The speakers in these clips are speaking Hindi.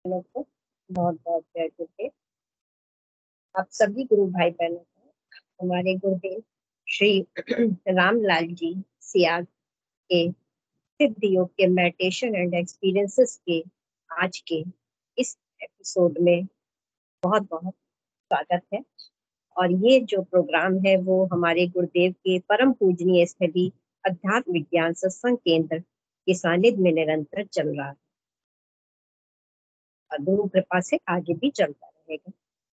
लोग को बहुत बहुत जय गुरुदेव। आप सभी गुरु भाई बहनों को हमारे गुरुदेव श्री रामलाल जी सियाग के सिद्ध योग के मेडिटेशन एंड एक्सपीरियंसेस के आज के इस एपिसोड में बहुत बहुत स्वागत है। और ये जो प्रोग्राम है वो हमारे गुरुदेव के परम पूजनीय स्थली अध्यात्म विज्ञान सत्संग केंद्र के सानिध्य में निरंतर चल रहा है और गुरु कृपा से आगे भी चलता रहेगा।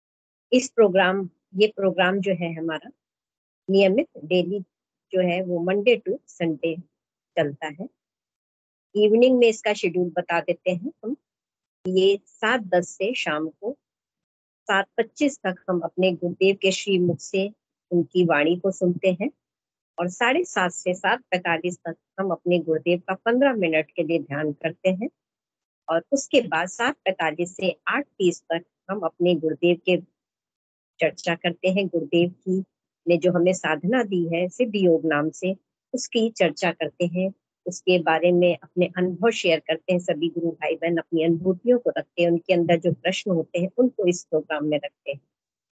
ये प्रोग्राम जो है हमारा नियमित डेली जो है वो मंडे टू संडे चलता है। इवनिंग में इसका शेड्यूल बता देते हैं हम। ये 7:10 से शाम को 7:25 तक हम अपने गुरुदेव के श्री मुख से उनकी वाणी को सुनते हैं और 7:30 से 7:45 तक हम अपने गुरुदेव का 15 मिनट के लिए ध्यान करते हैं और उसके बाद 7:45 से 8:30 तक हम अपने गुरुदेव के चर्चा करते हैं। गुरुदेव की ने जो हमें साधना दी है सिद्ध योग नाम से, उसकी चर्चा करते हैं, उसके बारे में अपने अनुभव शेयर करते हैं। सभी गुरु भाई बहन अपनी अनुभूतियों को रखते हैं, उनके अंदर जो प्रश्न होते हैं उनको इस प्रोग्राम में रखते हैं।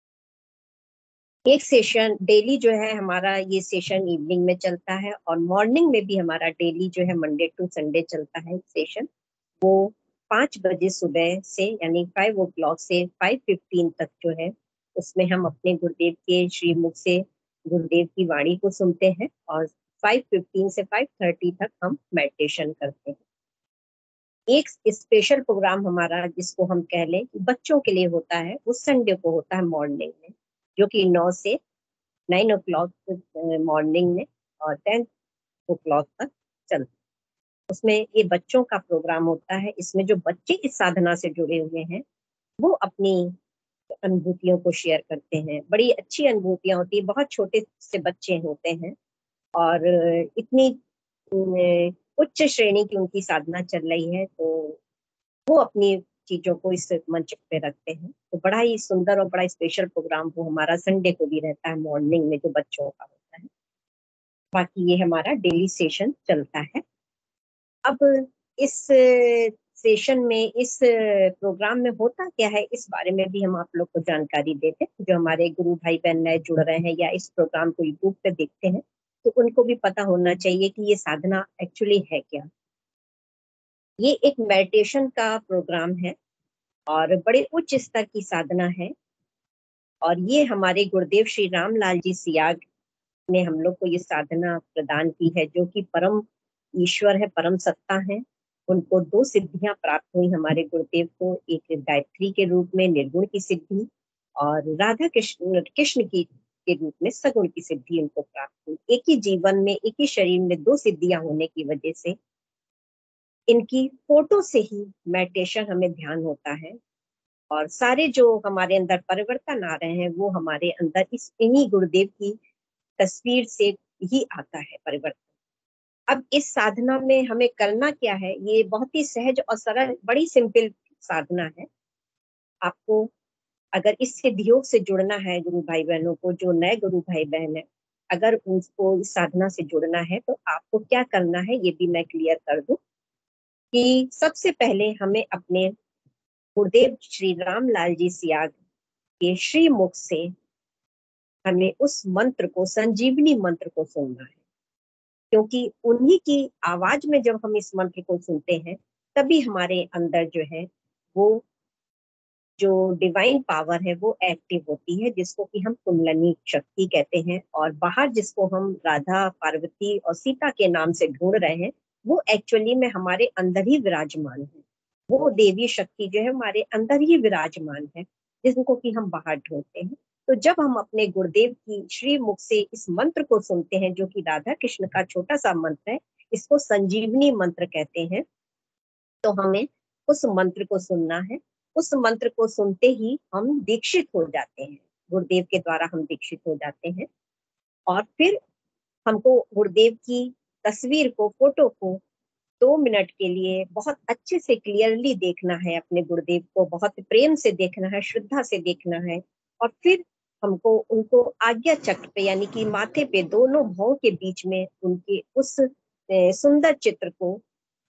एक सेशन डेली जो है हमारा, ये सेशन इवनिंग में चलता है और मॉर्निंग में भी हमारा डेली जो है मंडे टू संडे चलता है सेशन। वो 5 बजे सुबह से यानी 5 o'clock से 5:15 तक जो है उसमें हम अपने गुरुदेव के श्रीमुख से गुरुदेव की वाणी को सुनते हैं और 5:15 से 5:30 तक हम मेडिटेशन करते हैं। एक स्पेशल प्रोग्राम हमारा जिसको हम कह लें कि बच्चों के लिए होता है, वो संडे को होता है मॉर्निंग में, जो कि 9 से 9 o'clock मॉर्निंग में और 10 o'clock तक चलता है। उसमें ये बच्चों का प्रोग्राम होता है। इसमें जो बच्चे इस साधना से जुड़े हुए हैं वो अपनी अनुभूतियों को शेयर करते हैं। बड़ी अच्छी अनुभूतियां होती है। बहुत छोटे से बच्चे होते हैं और इतनी उच्च श्रेणी की उनकी साधना चल रही है, तो वो अपनी चीजों को इस मंच पे रखते हैं। तो बड़ा ही सुंदर और बड़ा स्पेशल प्रोग्राम वो हमारा संडे को भी रहता है मॉर्निंग में, जो बच्चों का होता है। बाकी ये हमारा डेली सेशन चलता है। अब इस सेशन में, इस प्रोग्राम में होता क्या है, इस बारे में भी हम आप लोग को जानकारी देते हैं। जो हमारे गुरु भाई बहन नए जुड़ रहे हैं या इस प्रोग्राम को यूट्यूब पे देखते हैं, तो उनको भी पता होना चाहिए कि ये साधना एक्चुअली है क्या। ये एक मेडिटेशन का प्रोग्राम है और बड़े उच्च स्तर की साधना है। और ये हमारे गुरुदेव श्री रामलाल जी सियाग ने हम लोग को ये साधना प्रदान की है, जो कि परम ईश्वर है, परम सत्ता है। उनको 2 सिद्धियां प्राप्त हुई हमारे गुरुदेव को, एक गायत्री के रूप में निर्गुण की सिद्धि और राधा कृष्ण कृष्ण की के रूप में सगुण की सिद्धि उनको प्राप्त हुई। एक ही जीवन में, एक ही शरीर में 2 सिद्धियां होने की वजह से इनकी फोटो से ही मेडिटेशन हमें ध्यान होता है और सारे जो हमारे अंदर परिवर्तन आ रहे हैं वो हमारे अंदर इस इन्हीं गुरुदेव की तस्वीर से ही आता है परिवर्तन। अब इस साधना में हमें करना क्या है, ये बहुत ही सहज और सरल, बड़ी सिंपल साधना है। आपको अगर इस सिद्ध योग से जुड़ना है, गुरु भाई बहनों को, जो नए गुरु भाई बहन है, अगर उनको इस साधना से जुड़ना है तो आपको क्या करना है ये भी मैं क्लियर कर दूं कि सबसे पहले हमें अपने गुरुदेव श्री रामलाल जी सियाग के श्री मुख से हमें उस मंत्र को, संजीवनी मंत्र को सुनना है। क्योंकि उन्हीं की आवाज में जब हम इस मंत्र को सुनते हैं तभी हमारे अंदर जो है वो जो डिवाइन पावर है वो एक्टिव होती है, जिसको कि हम कुंडलिनी शक्ति कहते हैं। और बाहर जिसको हम राधा, पार्वती और सीता के नाम से ढूंढ रहे हैं, वो एक्चुअली में हमारे अंदर ही विराजमान है। वो देवी शक्ति जो है हमारे अंदर ही विराजमान है, जिनको कि हम बाहर ढूंढते हैं। तो जब हम अपने गुरुदेव की श्री मुख से इस मंत्र को सुनते हैं, जो कि राधा कृष्ण का छोटा सा मंत्र है, इसको संजीवनी मंत्र कहते हैं, तो हमें उस मंत्र को सुनना है। उस मंत्र को सुनते ही हम दीक्षित हो जाते हैं, गुरुदेव के द्वारा हम दीक्षित हो जाते हैं। और फिर हमको गुरुदेव की तस्वीर को, फोटो को 2 मिनट के लिए बहुत अच्छे से क्लियरली देखना है। अपने गुरुदेव को बहुत प्रेम से देखना है, श्रद्धा से देखना है। और फिर हमको उनको आज्ञा चक्र पे यानी कि माथे पे दोनों भौं के बीच में उनके उस सुंदर चित्र को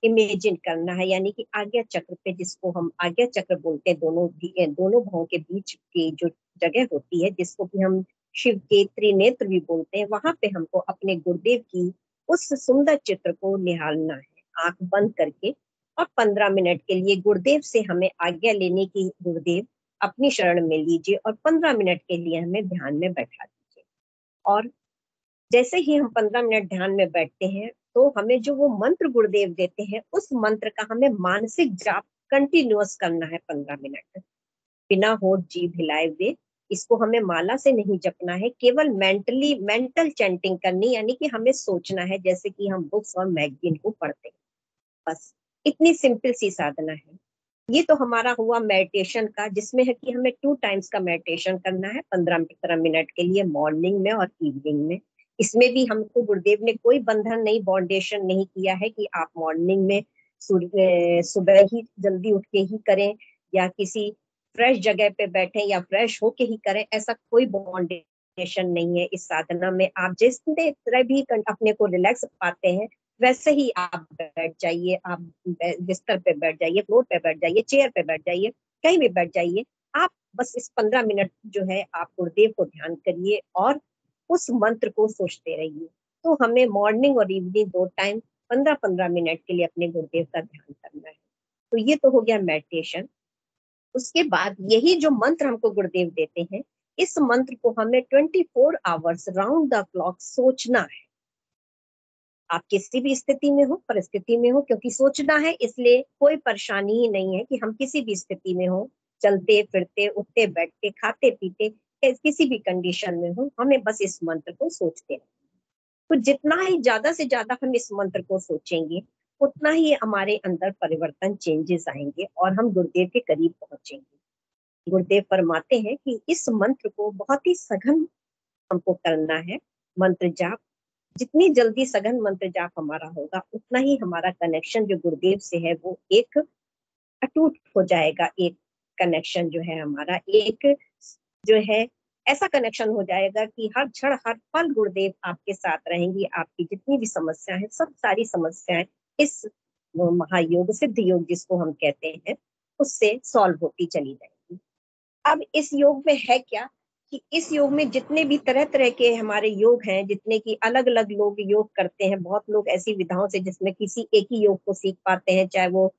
इमेजिन करना है, यानी कि आज्ञा चक्र पे, जिसको हम आज्ञा चक्र बोलते हैं, दोनों भावों के बीच की जो जगह होती है, जिसको कि हम शिव के त्रिनेत्र भी बोलते हैं, वहां पे हमको अपने गुरुदेव की उस सुंदर चित्र को निहारना है आंख बंद करके। और 15 मिनट के लिए गुरुदेव से हमें आज्ञा लेने की, गुरुदेव अपनी शरण में लीजिए और 15 मिनट के लिए हमें ध्यान में बैठा दीजिए। और जैसे ही हम 15 मिनट ध्यान में बैठते हैं, तो हमें जो वो मंत्र गुरुदेव देते हैं, उस मंत्र का हमें मानसिक जाप कंटिन्यूअस करना है 15 मिनट, बिना होठ जीभ हिलाए हुए। इसको हमें माला से नहीं जपना है, केवल मेंटल चैंटिंग करनी, यानी कि हमें सोचना है जैसे कि हम बुक्स और मैगजीन को पढ़ते हैं। बस इतनी सिंपल सी साधना है। ये तो हमारा हुआ मेडिटेशन का, जिसमें है कि हमें 2 टाइम्स का मेडिटेशन करना है 15-15 मिनट के लिए, मॉर्निंग में और इवनिंग में। इसमें भी हमको गुरुदेव ने कोई बंधन नहीं, बाउंडेशन नहीं किया है कि आप मॉर्निंग में सुबह ही जल्दी उठ के ही करें, या किसी फ्रेश जगह पे बैठे या फ्रेश होके ही करें, ऐसा कोई बाउंडेशन नहीं है इस साधना में। आप जिस तरह भी अपने को रिलैक्स पाते हैं, वैसे ही आप बैठ जाइए, आप बिस्तर पे बैठ जाइए, फ्लोर पे बैठ जाइए, चेयर पे बैठ जाइए, कहीं भी बैठ जाइए। आप बस इस 15 मिनट जो है आप गुरुदेव को ध्यान करिए और उस मंत्र को सोचते रहिए। तो हमें मॉर्निंग और इवनिंग 2 टाइम 15-15 मिनट के लिए अपने गुरुदेव का ध्यान करना है। तो ये तो हो गया मेडिटेशन। उसके बाद यही जो मंत्र हमको गुरुदेव देते हैं, इस मंत्र को हमें 24 आवर्स राउंड द क्लॉक सोचना है। आप किसी भी स्थिति में हो, परिस्थिति में हो, क्योंकि सोचना है इसलिए कोई परेशानी ही नहीं है कि हम किसी भी स्थिति में हो, चलते फिरते, उठते बैठते, खाते पीते, किसी भी कंडीशन में हो, हमें बस इस मंत्र को सोचते हैं। तो जितना ही ज्यादा से ज्यादा हम इस मंत्र को सोचेंगे, उतना ही हमारे अंदर परिवर्तन, चेंजेस आएंगे और हम गुरुदेव के करीब पहुंचेंगे। गुरुदेव फरमाते हैं कि इस मंत्र को बहुत ही सघन हमको करना है, मंत्र जाप। जितनी जल्दी सघन मंत्र जाप हमारा होगा, उतना ही हमारा कनेक्शन जो गुरुदेव से है वो एक अटूट हो जाएगा। एक कनेक्शन जो है हमारा, एक जो है ऐसा कनेक्शन हो जाएगा कि हर क्षण हर पल गुरुदेव आपके साथ रहेंगी। आपकी जितनी भी समस्या है, सब सारी समस्याएं इस महायोग, सिद्ध योग जिसको हम कहते हैं, उससे सॉल्व होती चली जाएगी। अब इस योग में है क्या कि इस योग में जितने भी तरह तरह के हमारे योग हैं, जितने की अलग अलग लोग योग करते हैं, बहुत लोग ऐसी विधाओं से जिसमें किसी एक ही योग को सीख पाते हैं, चाहे वो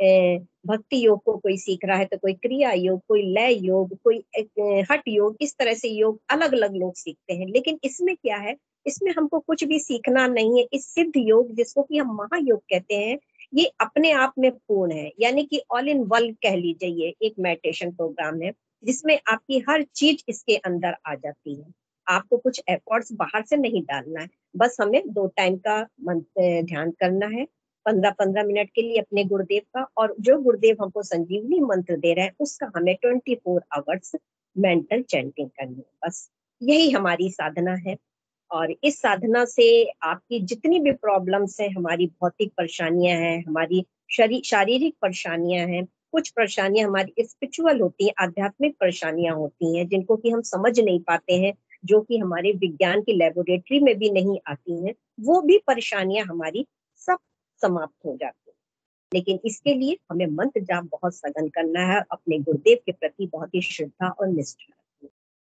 भक्ति योग को कोई सीख रहा है, तो कोई क्रिया योग, कोई लय योग, कोई हठ योग, इस तरह से योग अलग अलग लोग सीखते हैं। लेकिन इसमें क्या है, इसमें हमको कुछ भी सीखना नहीं है। इस सिद्ध योग जिसको कि हम महायोग कहते हैं, ये अपने आप में पूर्ण है, यानी कि ऑल इन वन कह लीजिए। ये एक मेडिटेशन प्रोग्राम है जिसमें आपकी हर चीज इसके अंदर आ जाती है। आपको कुछ एफर्ट्स बाहर से नहीं डालना है, बस हमें 2 टाइम का ध्यान करना है 15-15 मिनट के लिए अपने गुरुदेव का, और जो गुरुदेव हमको संजीवनी मंत्र दे रहे हैं उसका हमें 24 आवर्स मेंटल चैंटिंग करनी है। बस यही हमारी साधना है। और इस साधना से आपकी जितनी भी प्रॉब्लम्स हैं, हमारी भौतिक परेशानियां हैं, हमारी शारीरिक परेशानियां हैं, कुछ परेशानियां हमारी स्पिरिचुअल होती हैं, आध्यात्मिक परेशानियां होती हैं जिनको कि हम समझ नहीं पाते हैं, जो कि हमारे विज्ञान की लेबोरेटरी में भी नहीं आती हैं, वो भी परेशानियां हमारी सब समाप्त हो जाती हैं। लेकिन इसके लिए हमें मंत्र जाप बहुत सघन करना है, अपने गुरुदेव के प्रति बहुत ही श्रद्धा और निष्ठा रखनी है।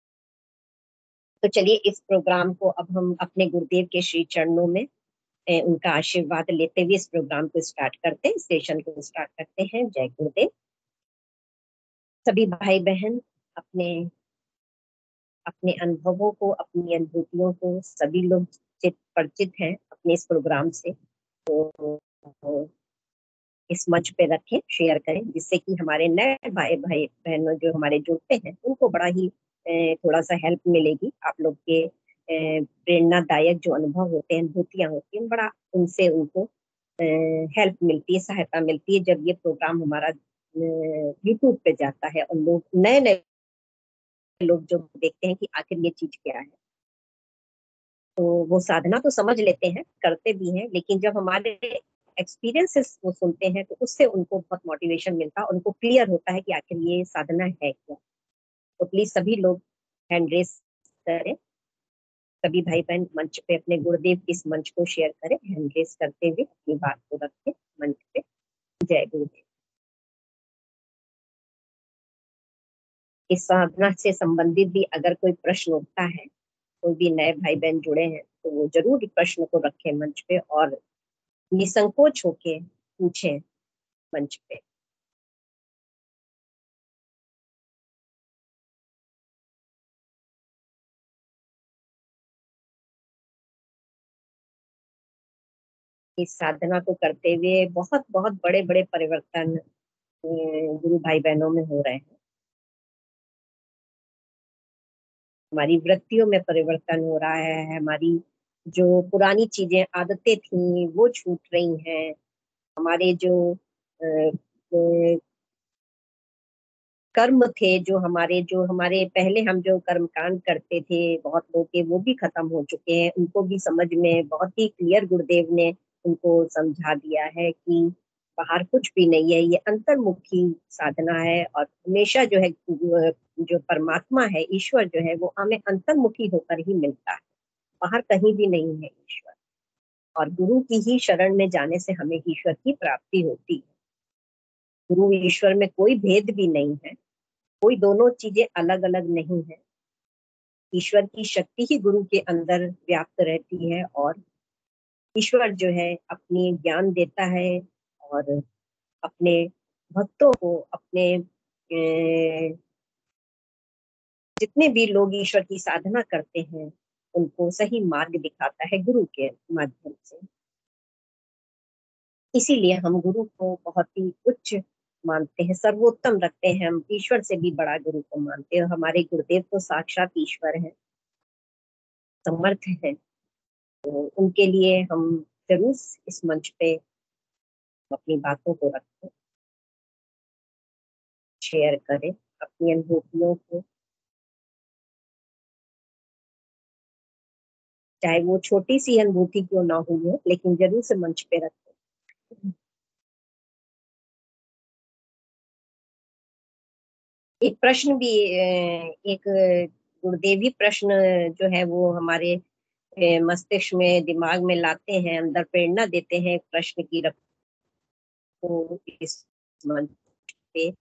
तो चलिए इस प्रोग्राम को अब हम अपने गुरुदेव के श्री चरणों में उनका आशीर्वाद लेते हुए इस प्रोग्राम को स्टार्ट करते हैं, सेशन को स्टार्ट करते हैं। जय गुरुदेव। सभी भाई बहन अपने अपने अनुभवों को, अपनी अनुभूतियों को, सभी लोग परिचित हैं अपने इस प्रोग्राम से, तो इस मंच पे रखें, शेयर करें, जिससे कि हमारे नए भाई भाई बहनों जो हमारे जुड़ते हैं उनको बड़ा ही थोड़ा सा हेल्प मिलेगी। आप लोग के प्रेरणादायक जो अनुभव होते हैं, अनुभूतियां होती हैं, बड़ा उनसे उनको हेल्प मिलती है, सहायता मिलती है जब ये प्रोग्राम हमारा यूट्यूब पे जाता है और लोग नए नए लोग जो देखते हैं कि आखिर ये चीज क्या है, तो वो साधना तो समझ लेते हैं, करते भी हैं, लेकिन जब हमारे एक्सपीरियंसेस वो सुनते हैं तो उससे उनको बहुत मोटिवेशन मिलता है और उनको क्लियर होता है कि आखिर ये साधना है क्या। तो प्लीज सभी लोग हैंड रेस करें। सभी भाई बहन मंच पे अपने गुरुदेव के इस मंच को शेयर करें, हैंड रेस करते हुए अपनी बात को रखें मंच पे। जय गुरुदेव। इस साधना से संबंधित भी अगर कोई प्रश्न उठता है, कोई भी नए भाई बहन जुड़े हैं, तो वो जरूर प्रश्न को रखें मंच पे और निसंकोच होके पूछें मंच पे। इस साधना को करते हुए बहुत बहुत बड़े बड़े परिवर्तन गुरु भाई बहनों में हो रहे हैं। हमारी वृत्तियों में परिवर्तन हो रहा है, हमारी जो पुरानी चीजें आदतें थी वो छूट रही हैं, हमारे जो कर्म थे, जो हमारे पहले हम जो कर्म कांड करते थे बहुत लोग के, वो भी खत्म हो चुके हैं। उनको भी समझ में बहुत ही क्लियर गुरुदेव ने उनको समझा दिया है कि बाहर कुछ भी नहीं है, ये अंतर्मुखी साधना है और हमेशा जो है जो परमात्मा है, ईश्वर जो है वो हमें अंतर्मुखी होकर ही मिलता है, बाहर कहीं भी नहीं है ईश्वर। और गुरु की ही शरण में जाने से हमें ईश्वर की प्राप्ति होती है। गुरु ईश्वर में कोई भेद भी नहीं है, कोई दोनों चीजें अलग अलग नहीं है। ईश्वर की शक्ति ही गुरु के अंदर व्याप्त रहती है और ईश्वर जो है अपनी ज्ञान देता है और अपने भक्तों को, अपने जितने भी लोग ईश्वर की साधना करते हैं उनको सही मार्ग दिखाता है गुरु के माध्यम से। इसीलिए हम गुरु को बहुत ही उच्च मानते हैं, सर्वोत्तम रखते हैं। हम ईश्वर से भी बड़ा गुरु को मानते हैं। हमारे गुरुदेव तो साक्षात ईश्वर है, समर्थ है। तो उनके लिए हम जरूर इस मंच पे अपनी बातों को रखें, शेयर करें अपनी अनुभूतियों को, चाहे वो छोटी सी अनुभूति क्यों ना हुई हो, लेकिन जरूर से मंच पे रखें। एक प्रश्न भी एक गुरुदेवी प्रश्न जो है वो हमारे मस्तिष्क में, दिमाग में लाते हैं, अंदर प्रेरणा देते हैं प्रश्न की रखो इस मंच पे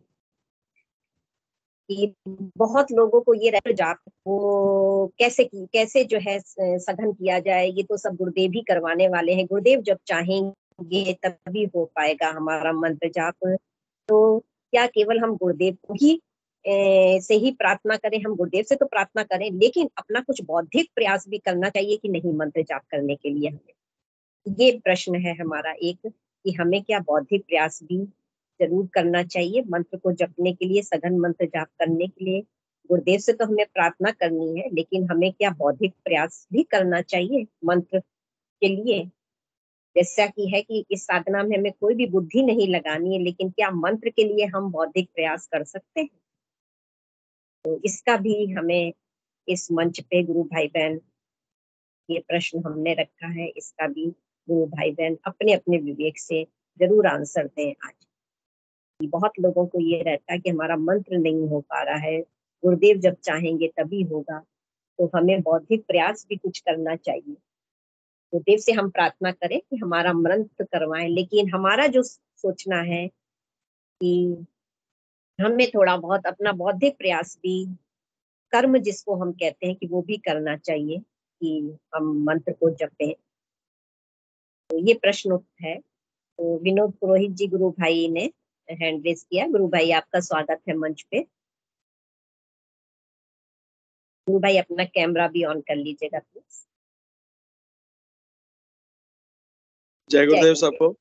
कि बहुत लोगों को ये रहता जाप वो कैसे जो है सघन किया जाए, ये तो सब गुरुदेव ही करवाने वाले हैं, गुरुदेव जब चाहेंगे तभी हो पाएगा हमारा मंत्र जाप। तो क्या केवल हम गुरुदेव को ही से ही प्रार्थना करें? हम गुरुदेव से तो प्रार्थना करें, लेकिन अपना कुछ बौद्धिक प्रयास भी करना चाहिए कि नहीं मंत्र जाप करने के लिए हमें? ये प्रश्न है हमारा एक, कि हमें क्या बौद्धिक प्रयास भी जरूर करना चाहिए मंत्र को जपने के लिए, सघन मंत्र जाप करने के लिए? गुरुदेव से तो हमें प्रार्थना करनी है, लेकिन हमें क्या बौद्धिक प्रयास भी करना चाहिए मंत्र के लिए? जैसा कि है कि इस साधना में हमें कोई भी बुद्धि नहीं लगानी है, लेकिन क्या मंत्र के लिए हम बौद्धिक प्रयास कर सकते हैं? तो इसका भी हमें इस मंच पे गुरु भाई बहन, ये प्रश्न हमने रखा है, इसका भी गुरु भाई बहन अपने अपने विवेक से जरूर आंसर दें। आज बहुत लोगों को ये रहता है कि हमारा मंत्र नहीं हो पा रहा है, गुरुदेव जब चाहेंगे तभी होगा। तो हमें बौद्धिक प्रयास भी कुछ करना चाहिए, गुरुदेव से हम प्रार्थना करें कि हमारा मंत्र करवाएं, लेकिन हमारा जो सोचना है कि हमें थोड़ा बहुत अपना बौद्धिक प्रयास भी, कर्म जिसको हम कहते हैं, कि वो भी करना चाहिए कि हम मंत्र को जपें। तो ये प्रश्न है। तो विनोद पुरोहित जी गुरु भाई ने हैंड रेस किया। गुरु भाई आपका स्वागत है मंच पे। गुरु भाई अपना कैमरा भी ऑन कर लीजिएगा प्लीज। जय गुरुदेव सबको।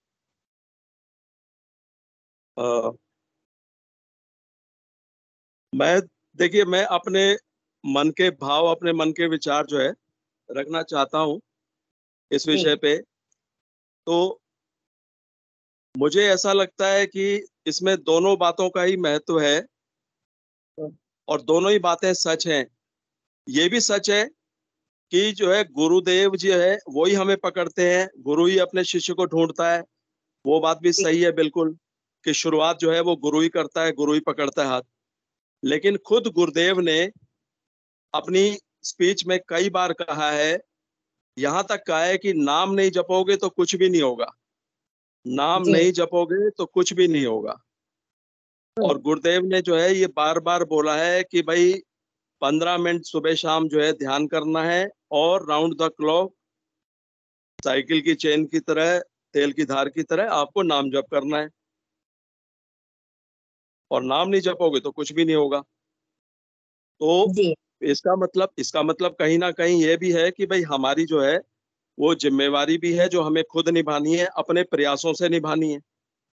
देखिए मैं अपने मन के भाव, अपने मन के विचार जो है रखना चाहता हूँ इस विषय पे। तो मुझे ऐसा लगता है कि इसमें दोनों बातों का ही महत्व है और दोनों ही बातें सच हैं। ये भी सच है कि जो है गुरुदेव जो है वो ही हमें पकड़ते हैं, गुरु ही अपने शिष्य को ढूंढता है। वो बात भी सही है बिल्कुल, कि शुरुआत जो है वो गुरु ही करता है, गुरु ही पकड़ता है हाथ। लेकिन खुद गुरुदेव ने अपनी स्पीच में कई बार कहा है, यहाँ तक कहा है कि नाम नहीं जपोगे तो कुछ भी नहीं होगा, नाम जी। नहीं जपोगे तो कुछ भी नहीं होगा। और गुरुदेव ने जो है ये बार बार बोला है कि भाई 15 मिनट सुबह शाम जो है ध्यान करना है, और राउंड द क्लॉक साइकिल की चेन की तरह, तेल की धार की तरह आपको नाम जप करना है, और नाम नहीं जपोगे तो कुछ भी नहीं होगा। तो जी। इसका मतलब कहीं ना कहीं ये भी है कि भाई हमारी जो है वो जिम्मेवारी भी है जो हमें खुद निभानी है, अपने प्रयासों से निभानी है।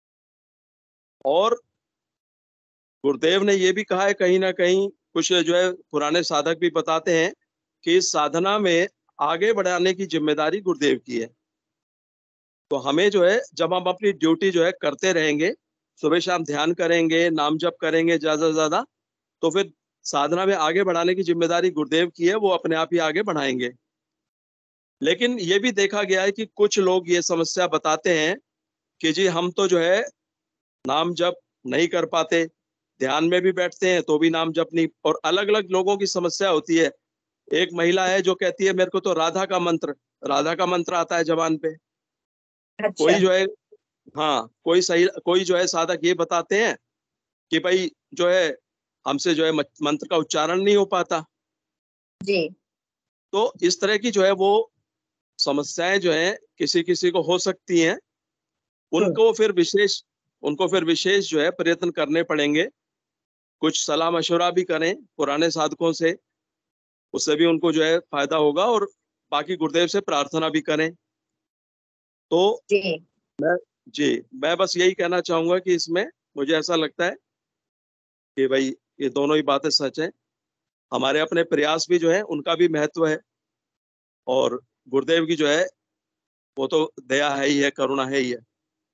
और गुरुदेव ने ये भी कहा है कहीं ना कहीं, कुछ जो है पुराने साधक भी बताते हैं कि इस साधना में आगे बढ़ाने की जिम्मेदारी गुरुदेव की है। तो हमें जो है, जब हम अपनी ड्यूटी जो है करते रहेंगे, सुबह शाम ध्यान करेंगे, नाम जप करेंगे ज्यादा से ज्यादा, तो फिर साधना में आगे बढ़ाने की जिम्मेदारी गुरुदेव की है, वो अपने आप ही आगे बढ़ाएंगे। लेकिन ये भी देखा गया है कि कुछ लोग ये समस्या बताते हैं कि जी हम तो जो है नाम जप नहीं कर पाते, ध्यान में भी बैठते हैं तो भी नाम जप नहीं। और अलग अलग लोगों की समस्या होती है। एक महिला है जो कहती है मेरे को तो राधा का मंत्र आता है जबान पे। अच्छा। कोई जो है, हाँ, कोई जो है साधक ये बताते हैं कि भाई जो है हमसे जो है मंत्र का उच्चारण नहीं हो पाता। जी। तो इस तरह की जो है वो समस्याएं जो है किसी किसी को हो सकती हैं। हम्म। उनको फिर विशेष उनको फिर विशेष जो है प्रयत्न करने पड़ेंगे, कुछ सलाह मशवरा भी करें पुराने साधकों से, उससे भी उनको जो है फायदा होगा। और बाकी गुरुदेव से प्रार्थना भी करें। तो जी। मैं जी मैं बस यही कहना चाहूंगा कि इसमें मुझे ऐसा लगता है कि भाई ये दोनों ही बातें सच हैं। हमारे अपने प्रयास भी जो है उनका भी महत्व है, और गुरुदेव की जो है वो तो दया है ही है, करुणा है ही है।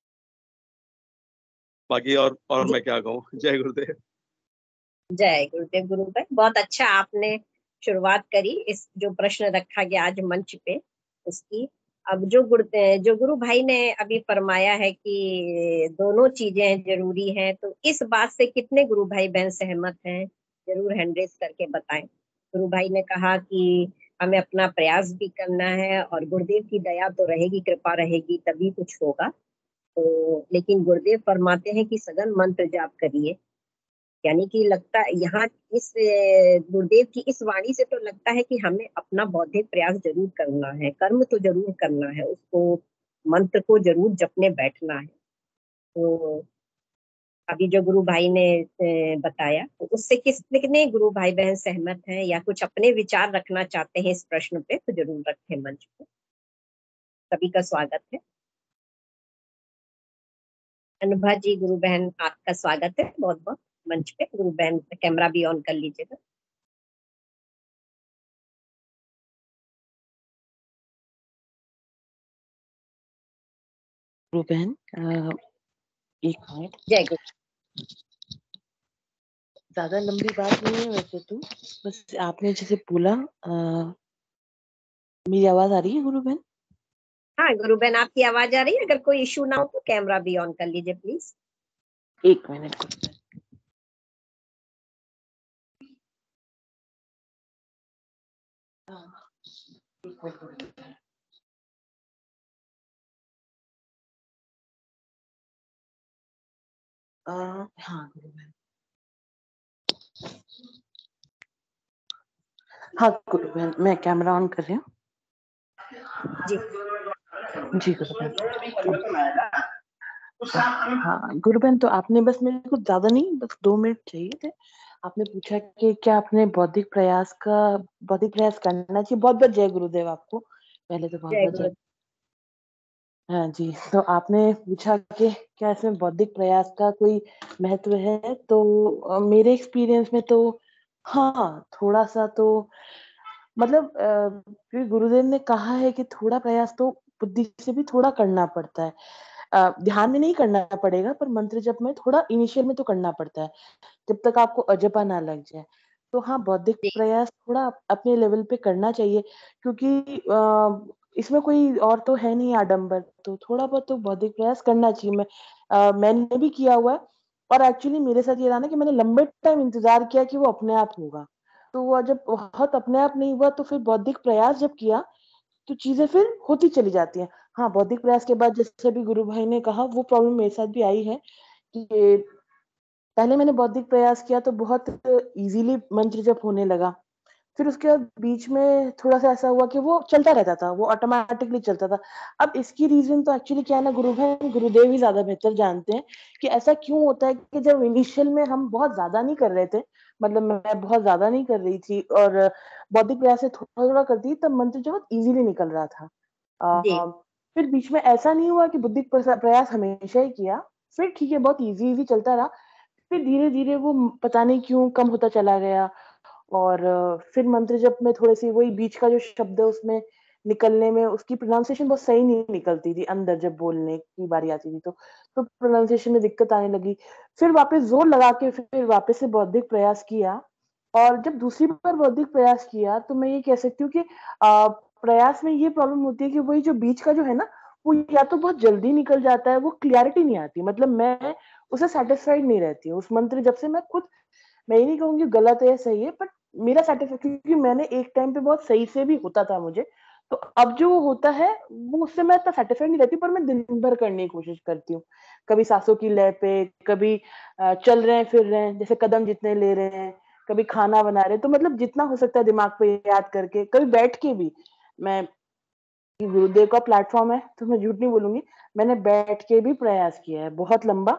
बाकी और जी। मैं क्या कहूँ। जय गुरुदेव। जय गुरुदेव। गुरु भाई, बहुत अच्छा आपने शुरुआत करी इस जो प्रश्न रखा गया आज मंच पे उसकी। अब जो गुरु भाई ने अभी फरमाया है कि दोनों चीजें जरूरी हैं, तो इस बात से कितने गुरु भाई बहन सहमत हैं? जरूर हैंड रेज करके बताएं। गुरु भाई ने कहा कि हमें अपना प्रयास भी करना है, और गुरुदेव की दया तो रहेगी, कृपा रहेगी तभी कुछ होगा। तो लेकिन गुरुदेव फरमाते हैं कि सघन मंत्र जाप करिए। यानी कि लगता है यहाँ इस गुरुदेव की इस वाणी से तो लगता है कि हमें अपना बौद्धिक प्रयास जरूर करना है, कर्म तो जरूर करना है, उसको मंत्र को जरूर जपने बैठना है। तो अभी जो गुरु भाई ने बताया, तो उससे कितने गुरु भाई बहन सहमत हैं या कुछ अपने विचार रखना चाहते हैं इस प्रश्न पे, तो जरूर रखें मंच पे। सभी का स्वागत है। अनुभा जी, गुरु बहन आपका स्वागत है बहुत बहुत मंच पे। गुरु बहन कैमरा भी ऑन कर लीजिएगा। गुरु बहन, एक मिनट। जय गुरु। ज्यादा लंबी बात नहीं है वैसे तो, बस आपने जैसे बोला। मेरी आवाज आ रही है गुरु बहन? हाँ गुरु बहन, आपकी आवाज आ रही है। अगर कोई इशू ना हो तो कैमरा भी ऑन कर लीजिए प्लीज। एक मिनट गुरु बहन। एक मिनट गुरु बहन। हाँ गुरु बहन। हाँ गुरु बहन, मैं कैमरा ऑन कर रही हूँ। जी। जी गुरु बहन। हाँ गुरु बहन, तो आपने बस मेरे को ज्यादा नहीं, बस 2 मिनट चाहिए थे। आपने पूछा कि क्या अपने बौद्धिक प्रयास करना चाहिए। बहुत बहुत जय गुरुदेव आपको, पहले तो बहुत जय बहुत जय। गुरु। हाँ जी, तो आपने पूछा कि क्या इसमें बौद्धिक प्रयास का कोई महत्व है, तो मेरे एक्सपीरियंस में तो हाँ, थोड़ा सा तो मतलब क्योंकि गुरुदेव ने कहा है कि थोड़ा प्रयास तो बुद्धि से भी थोड़ा करना पड़ता है। ध्यान में नहीं करना पड़ेगा, पर मंत्र जप में थोड़ा इनिशियल में तो करना पड़ता है, जब तक आपको अजपा ना लग जाए। तो हाँ, बौद्धिक जी। प्रयास थोड़ा अपने लेवल पे करना चाहिए, क्योंकि इसमें कोई और तो है नहीं आडंबर, तो थोड़ा बहुत तो बौद्धिक प्रयास करना चाहिए। मैंने भी किया हुआ है, और एक्चुअली मेरे साथ ये रहा ना कि मैंने लंबे टाइम इंतजार किया कि वो अपने आप होगा, तो वो जब बहुत अपने आप नहीं हुआ तो फिर बौद्धिक प्रयास जब किया तो चीजें फिर होती चली जाती हैं। हाँ, बौद्धिक प्रयास के बाद जैसे अभी गुरु भाई ने कहा वो प्रॉब्लम मेरे साथ भी आई है कि पहले मैंने बौद्धिक प्रयास किया तो बहुत इजीली मंत्र जप होने लगा। फिर उसके बाद बीच में थोड़ा-सा ऐसा हुआ कि वो चलता रहता था, वो ऑटोमैटिकली चलता था। अब इसकी रीज़न तो एक्चुअली क्या है ना, गुरुदेव ही ज़्यादा बेहतर जानते हैं कि ऐसा क्यों होता है कि जब इनिशियल में हम बहुत ज़्यादा नहीं कर रहे थे, मतलब मैं बहुत ज़्यादा नहीं कर रही थी और बौद्धिक प्रयास से थोड़ा-थोड़ा करती थी, तब मंत्र जो बहुत ईज़िली निकल रहा था। जी फिर बीच में ऐसा नहीं हुआ कि बुद्धिक प्रयास हमेशा ही किया, फिर ठीक है बहुत ईज़ी-ईज़ी चलता रहा। फिर धीरे-धीरे वो पता नहीं क्यों कम होता चला गया और फिर मंत्र जप में थोड़ी-सी वही बीच का जो शब्द है उसमें निकलने में उसकी प्रोनाउंसिएशन बहुत सही नहीं निकलती थी, अंदर जब बोलने की बारी आती थी तो प्रोनाउंसिएशन में दिक्कत आने लगी। फिर वापस ज़ोर लगा के फिर वापस से बौद्धिक प्रयास किया और जब दूसरी बार बौद्धिक प्रयास किया तो मैं ये कह सकती हूँ कि प्रयास में ये प्रॉब्लम होती है कि वही जो बीच का जो है ना, वो या तो बहुत जल्दी निकल जाता है, वो क्लैरिटी नहीं आती। मतलब मैं उससे सैटिस्फाइड नहीं रहती हूँ। उस मंत्र जप से मैं खुद मैं ये नहीं कहूँगी गलत है या सही है, बट मेरा सैटिस्फैक्शन क्योंकि मैंने एक टाइम पे बहुत सही से भी होता था मुझे, तो अब जो होता है वो उससे मैं इतना सैटिस्फाइड नहीं रहती पर मैं दिन भर करने की कोशिश करती हूँ। कभी साँसों की लय पे, कभी चल रहे हैं, फिर रहे हैं, जैसे कदम जितने ले रहे हैं, कभी खाना बना रहे हैं, तो मतलब जितना हो सकता है दिमाग पे याद करके, कभी बैठ के भी मैं गुरुदेव का प्लेटफ़ॉर्म है, तो मैं झूठ नहीं बोलूँगी, मैंने बैठ के भी प्रयास किया है, बहुत लंबा।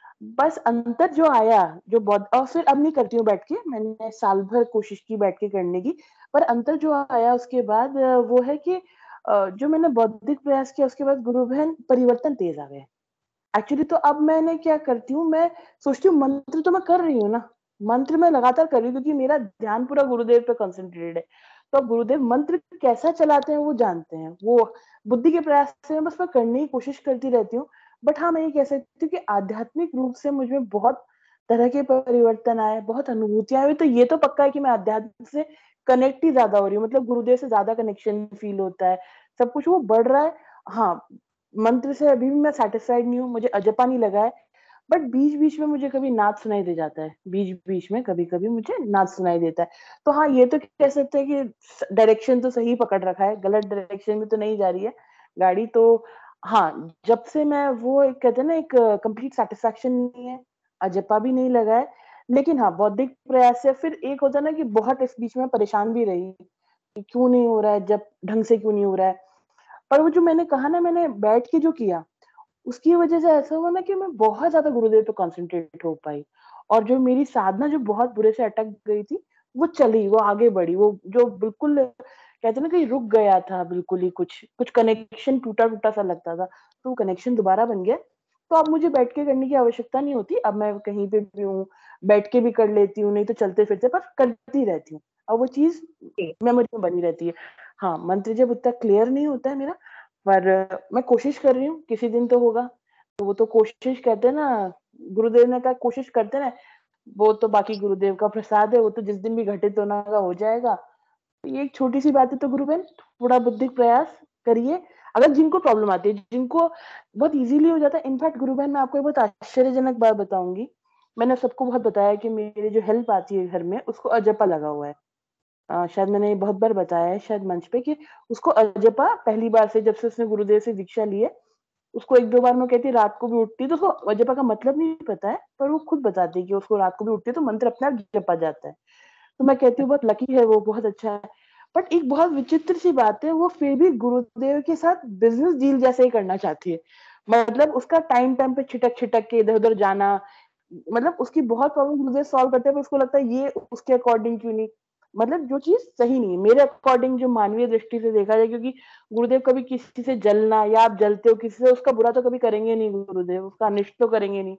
बस अंतर जो आया, जो बौद्ध और फिर अब नहीं करती हूँ बैठ के, मैंने साल भर कोशिश की बैठ के करने की, पर अंतर जो आया उसके बाद वो है कि जो मैंने बौद्धिक प्रयास किया उसके बाद गुरु बहन परिवर्तन तेज़ आ गए। एक्चुअली तो अब मैंने क्या करती हूँ, मैं सोचती हूँ मंत्र तो मैं कर रही हूँ ना, मंत्र मैं लगातार कर रही हूँ क्योंकि मेरा ध्यान पूरा गुरुदेव पे कंसंट्रेटेड है। तो अब गुरुदेव मंत्र कैसा चलाते हैं वो जानते हैं। वो बुद्धि के प्रयास से मैं बस मैं करने की कोशिश करती रहती हूँ। बट हाँ, मैं ये कह सकती हूँ कि आध्यात्मिक रूप से मुझ में बहुत तरह के परिवर्तन आए, बहुत अनुभूतियाँ हुई। तो ये तो पक्का है कि मैं अध्यात्म से कनेक्ट ही ज़्यादा हो रही हूँ। मतलब गुरुदेव से ज़्यादा कनेक्शन फील होता है। सब कुछ वो बढ़ रहा है। हाँ, मंत्र से अभी भी मैं सैटिस्फाइड नहीं हूँ, मुझे अजपा नहीं लगा है, बट बीच-बीच में मुझे कभी नाद सुनाई दे जाता है। बीच-बीच में कभी-कभी मुझे नाद सुनाई देता है। तो हाँ, ये तो कह सकते हैं कि डायरेक्शन तो सही पकड़ रखा है, गलत डायरेक्शन में तो नहीं जा रही है गाड़ी। तो हाँ, जब से मैं वो एक कहते हैं ना एक कंप्लीट सैटिस्फैक्शन नहीं है, अजपा भी नहीं लगा है। लेकिन हाँ, बौद्धिक प्रयास से फिर एक होता है ना कि बहुत इस बीच में परेशान भी रही, कि क्यों नहीं हो रहा है, जब ढंग से क्यों नहीं हो रहा है। पर वो जो मैंने कहा ना मैंने बैठ के जो किया, उसकी वजह से ऐसा हुआ ना कि मैं बहुत ज़्यादा गुरुदेव पे कॉन्संट्रेट हो पाई और जो मेरी साधना जो बहुत बुरे से अटक गई थी, वो चली, वो आगे बढ़ी। वो जो बिल्कुल कहते हैं ना कि रुक गया था बिल्कुल ही कुछ कनेक्शन टूटा-टूटा सा लगता था, तो वो कनेक्शन दोबारा बन गया। तो अब मुझे बैठ के करने की आवश्यकता नहीं होती, अब मैं कहीं पे भी हूँ, बैठ के भी कर लेती हूँ, नहीं तो चलते-फिरते पर करती रहती हूँ। अब वो चीज़ जी मेमोरी में बनी रहती है। हाँ, मंत्र जब उतना क्लियर नहीं होता है मेरा, पर मैं कोशिश कर रही हूँ, किसी दिन तो होगा। तो वो तो कोशिश कहते हैं ना, गुरुदेव ने कहा कोशिश करते रहें, वो तो बाकी गुरुदेव का प्रसाद है, वो तो जिस दिन भी घटित होना होगा हो जाएगा। तो ये एक छोटी-सी बात है तो गुरु बहन थोड़ा बुद्धिक प्रयास करिए। अगर जिनको प्रॉब्लम आती है, जिनको बहुत ईज़िली हो जाता है इनफैक्ट गुरु बहन मैं आपको एक बहुत आश्चर्यजनक बात बताऊँगी। मैंने सबको बहुत बताया कि मेरी जो हेल्प आती है घर में, उसको अजपा लगा हुआ है। शायद मैंने ये बहुत बार बताया है शायद मंच पे कि उसको अजपा पहली बार से जब से उसने गुरुदेव से दीक्षा ली है, उसको 1-2 बार मैं कहती रात को भी उठती है तो उसको अजपा का मतलब नहीं पता है, पर वो खुद बताती है कि उसको रात को भी उठती है तो मंत्र अपने आप जपा जाता है। तो मैं कहती हूँ बहुत लकी है वो, बहुत अच्छा है। बट एक बहुत विचित्र सी बात है, वो फिर भी गुरुदेव के साथ बिज़नेस डील जैसे ही करना चाहती है। मतलब उसका टाइम-टाइम पे छिटक-छिटक के इधर-उधर जाना, मतलब उसकी बहुत प्रॉब्लम गुरुदेव सॉल्व करते हैं पर उसको लगता है ये उसके अकॉर्डिंग क्यों नहीं? मतलब जो चीज़ सही नहीं है, मेरे अकॉर्डिंग जो मानवीय दृष्टि से देखा जाए क्योंकि गुरुदेव कभी किसी से जलना या आप जलते हो किसी से उसका बुरा तो कभी करेंगे नहीं गुरुदेव, उसका अनिष्ट तो करेंगे नहीं।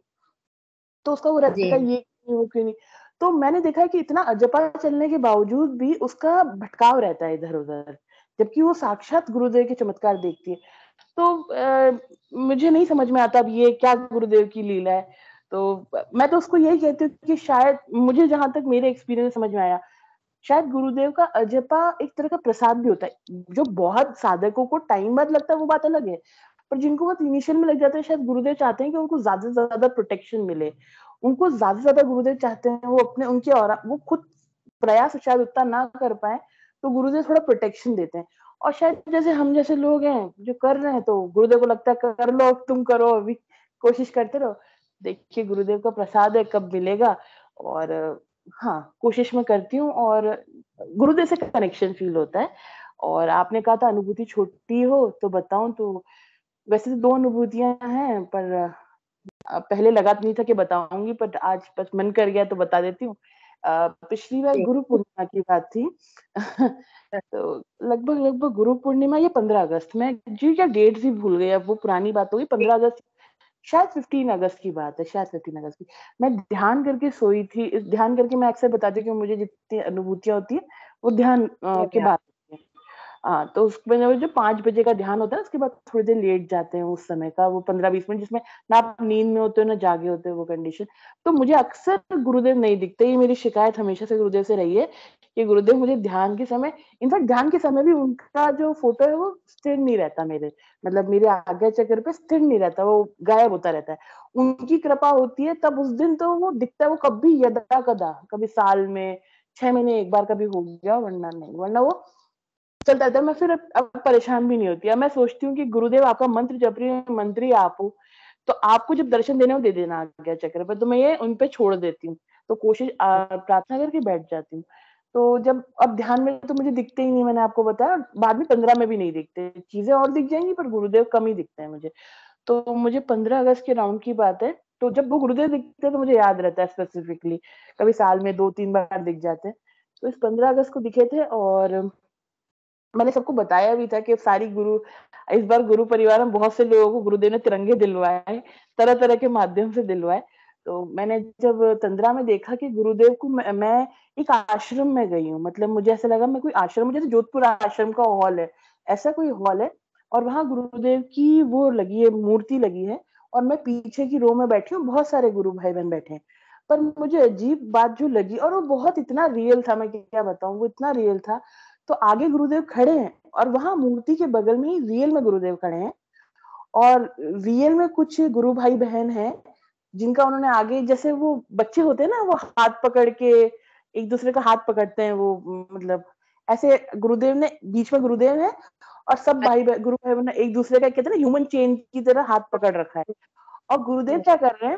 तो उसका वो जी रहता है ये क्यों, वो क्यों नहीं? तो मैंने देखा है कि इतना अजपा चलने के बावजूद भी उसका भटकाव रहता है इधर-उधर, जबकि वो साक्षात गुरुदेव के चमत्कार देखती है। तो मुझे नहीं समझ में आता अब ये क्या गुरुदेव की लीला है। तो मैं तो उसको यही कहती हूँ कि शायद मुझे जहाँ तक मेरे एक्सपीरियंस समझ में आया, शायद गुरुदेव का अजपा एक तरह का प्रसाद भी होता है। जो बहुत साधकों को टाइम बाद लगता है वो बात अलग है। पर जिनको बहुत इनिशियल में लग जाता है शायद गुरुदेव चाहते हैं कि उनको ज़्यादा से ज़्यादा प्रोटेक्शन मिले। उनको ज़्यादा से ज़्यादा गुरुदेव चाहते हैं वो अपने उनके ऑरा वो खुद प्रयास शायद उतना ना कर पाए तो गुरुदेव थोड़ा प्रोटेक्शन देते हैं। और शायद जैसे हम जैसे लोग हैं जो कर रहे हैं तो गुरुदेव को लगता है कर लो, तुम करो, अभी कोशिश करते रहो। देखिए गुरुदेव का प्रसाद है, कब मिलेगा। और हाँ, कोशिश मैं करती हूँ और गुरुदेव से कनेक्शन फील होता है। और आपने कहा था अनुभूति छोटी हो, तो बताऊं तो वैसे तो 2 अनुभूतियां हैं, पर पहले लगा तो नहीं था कि बताऊंगी, पर आज बस मन कर गया तो बता देती हूँ। पिछली बार जी। गुरु पूर्णिमा की बात थी। तो लगभग गुरु पूर्णिमा या 15 अगस्त में, जी क्या डेट ही भूल गई, अब वो पुरानी बात होगी। 15 अगस्त, शायद 15 अगस्त की बात है, शायद 15 अगस्त की। मैं ध्यान करके सोई थी। इस ध्यान करके मैं अक्सर बताती हूँ कि मुझे जितनी अनुभूतियां होती है वो ध्यान के बाद होती है। हाँ, तो उसमें जो 5 बजे का ध्यान होता है, उसके बाद थोड़ी देर लेट जाते हैं, उस समय का वो 15-20 मिनट, जिसमें ना आप नींद में होते हो ना जागे होते हो, वो कंडीशन। तो मुझे अक्सर गुरुदेव नहीं दिखते। ये मेरी शिकायत हमेशा से गुरुदेव से रही है कि गुरुदेव मुझे ध्यान के समय, इनफैक्ट ध्यान के समय भी उनका जो फोटो है वो स्थिर नहीं रहता मेरे, मतलब मेरे आज्ञा चक्र पे स्थिर नहीं रहता, वो गायब होता रहता है। उनकी कृपा होती है तब उस दिन तो वो दिखता है, वो कभी यदा कदा, कभी साल में 6 महीने एक बार कभी हो गया, वरना नहीं, वरना वो चलता रहता है। मैं फिर अब परेशान भी नहीं होती। अब मैं सोचती हूँ कि गुरुदेव आपका मंत्र जप रही है, मंत्री आप हो, तो आपको जब दर्शन देने हो दे देना आज्ञा चक्र पर, तो मैं ये उन पे छोड़ देती हूँ। तो कोशिश प्रार्थना करके बैठ जाती हूँ। तो जब अब ध्यान में तो मुझे दिखते ही नहीं, मैंने आपको बताया, बाद में 15 में भी नहीं दिखते, चीजें और दिख जाएंगी पर गुरुदेव कम ही दिखते हैं मुझे। तो मुझे 15 अगस्त के राउंड की बात है, तो जब वो गुरुदेव दिखते हैं तो मुझे याद रहता है स्पेसिफिकली, कभी साल में 2-3 बार दिख जाते हैं। तो इस 15 अगस्त को दिखे थे और मैंने सबको बताया भी था कि सारी गुरु, इस बार गुरु परिवार में बहुत से लोगों को गुरुदेव ने तिरंगे दिलवाए, तरह तरह के माध्यम से दिलवाए। तो मैंने जब तंद्रा में देखा कि गुरुदेव को, मैं एक आश्रम में गई हूँ, मतलब मुझे ऐसा लगा मैं कोई आश्रम, जैसे जोधपुर आश्रम का हॉल है, ऐसा कोई हॉल है, और वहां गुरुदेव की वो लगी है, मूर्ति लगी है, और मैं पीछे की रो में बैठी हूँ, बहुत सारे गुरु भाई बहन बैठे हैं। पर मुझे अजीब बात जो लगी, और वो बहुत इतना रियल था, मैं क्या बताऊं, वो इतना रियल था। तो आगे गुरुदेव खड़े हैं और वहां मूर्ति के बगल में ही रियल में गुरुदेव खड़े हैं, और रियल में कुछ गुरु भाई बहन हैं जिनका उन्होंने आगे, जैसे वो बच्चे होते हैं ना, वो हाथ पकड़ के एक दूसरे का हाथ पकड़ते हैं, वो मतलब ऐसे गुरुदेव ने, बीच में गुरुदेव है और सब गुरु भाई बहन एक दूसरे का, कहते हैं ना, ह्यूमन चेन की तरह हाथ पकड़ रखा है। और गुरुदेव क्या कर रहे हैं,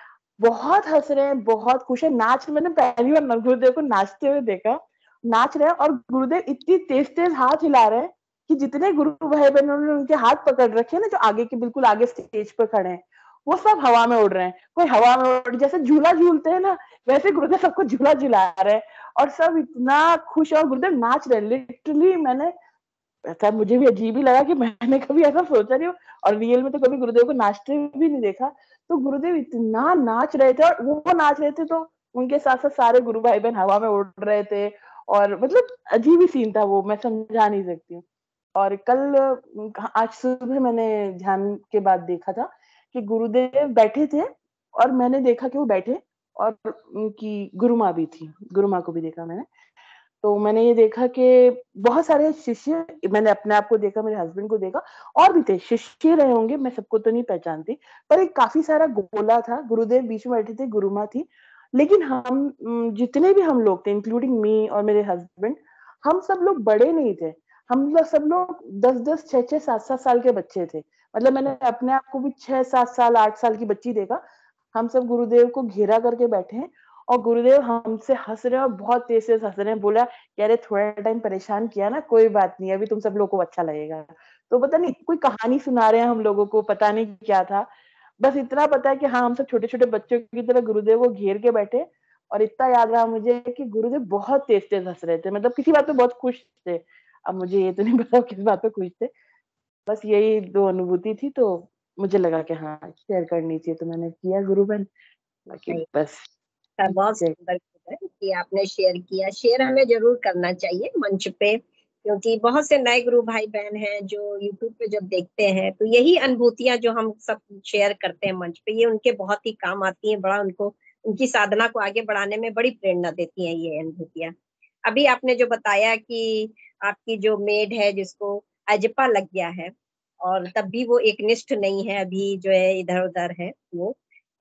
बहुत हंस रहे हैं, बहुत खुश है, नाच, मैंने पहली बार गुरुदेव को नाचते हुए देखा। नाच रहे हैं और गुरुदेव इतनी तेज तेज हाथ हिला रहे हैं कि जितने गुरु भाई बहन उन्होंने उनके हाथ पकड़ रखे हैं ना, जो आगे के बिल्कुल आगे स्टेज पे खड़े हैं, वो सब हवा में उड़ रहे हैं। कोई हवा में उड़, जैसे झूला झूलते हैं ना, वैसे गुरुदेव सबको झूला झुला रहे हैं, और सब इतना खुश, और गुरुदेव नाच रहे हैं लिटरली। मैंने ऐसा, मुझे भी अजीब ही लगा कि मैंने कभी ऐसा सोचा नहीं, और रियल में तो कभी गुरुदेव को नाचते भी नहीं देखा। तो गुरुदेव इतना नाच रहे थे, और वो नाच रहे थे तो उनके साथ साथ सारे गुरु भाई बहन हवा में उड़ रहे थे, और मतलब अजीब ही सीन था वो, मैं समझा नहीं सकती हूँ। और कल, आज सुबह मैंने ध्यान के बाद देखा था कि गुरुदेव बैठे थे, और मैंने देखा कि वो बैठे, और उनकी गुरु माँ भी थी, गुरु माँ को भी देखा मैंने। तो मैंने ये देखा कि बहुत सारे शिष्य, मैंने अपने आप को देखा, मेरे हस्बैंड को देखा, और भी थे, शिष्य रहे होंगे, मैं सबको तो नहीं पहचानती, पर एक काफी सारा गोला था, गुरुदेव बीच में बैठे थे, गुरु माँ थी। लेकिन हम जितने भी हम लोग थे, इंक्लूडिंग मी और मेरे हस्बैंड, हम सब लोग बड़े नहीं थे। हम लोग सब लोग 10-10, 6-6, 7-7 साल के बच्चे थे। मतलब मैंने अपने आप को भी 6-7 साल, 8 साल की बच्ची देखा। हम सब गुरुदेव को घेरा करके बैठे हैं, और गुरुदेव हमसे हंस रहे हैं, और बहुत तेज से हंस रहे हैं। बोला कि अरे थोड़ा टाइम परेशान किया ना, कोई बात नहीं, अभी तुम सब लोग को अच्छा लगेगा। तो पता नहीं कोई कहानी सुना रहे हैं हम लोगों को, पता नहीं क्या था। बस इतना पता है कि हाँ, हम सब छोटे छोटे बच्चों की तरह गुरुदेव को घेर के बैठे। और इतना याद रहा मुझे कि गुरुदेव बहुत तेज तेज हंस रहे थे, मतलब किसी बात पे बहुत खुश थे। अब मुझे ये तो नहीं पता किस बात पे खुश थे। बस यही 2 अनुभूति थी, तो मुझे लगा कि हाँ, शेयर करनी चाहिए, तो मैंने किया गुरु बहन, बाकी सही बस। था, बहुत सुंदर है कि आपने शेयर किया। शेयर हमें जरूर करना चाहिए मंच पे, क्योंकि बहुत से नए गुरु भाई बहन हैं जो यूट्यूब पे जब देखते हैं तो यही अनुभूतियां जो हम सब शेयर करते हैं मंच पे, ये उनके बहुत ही काम आती हैं, बड़ा उनको, उनकी साधना को आगे बढ़ाने में बड़ी प्रेरणा देती हैं ये अनुभूतियां। अभी आपने जो बताया कि आपकी जो मेड है जिसको अजपा लग गया है, और तब भी वो एक निष्ठ नहीं है, अभी जो है इधर उधर है वो,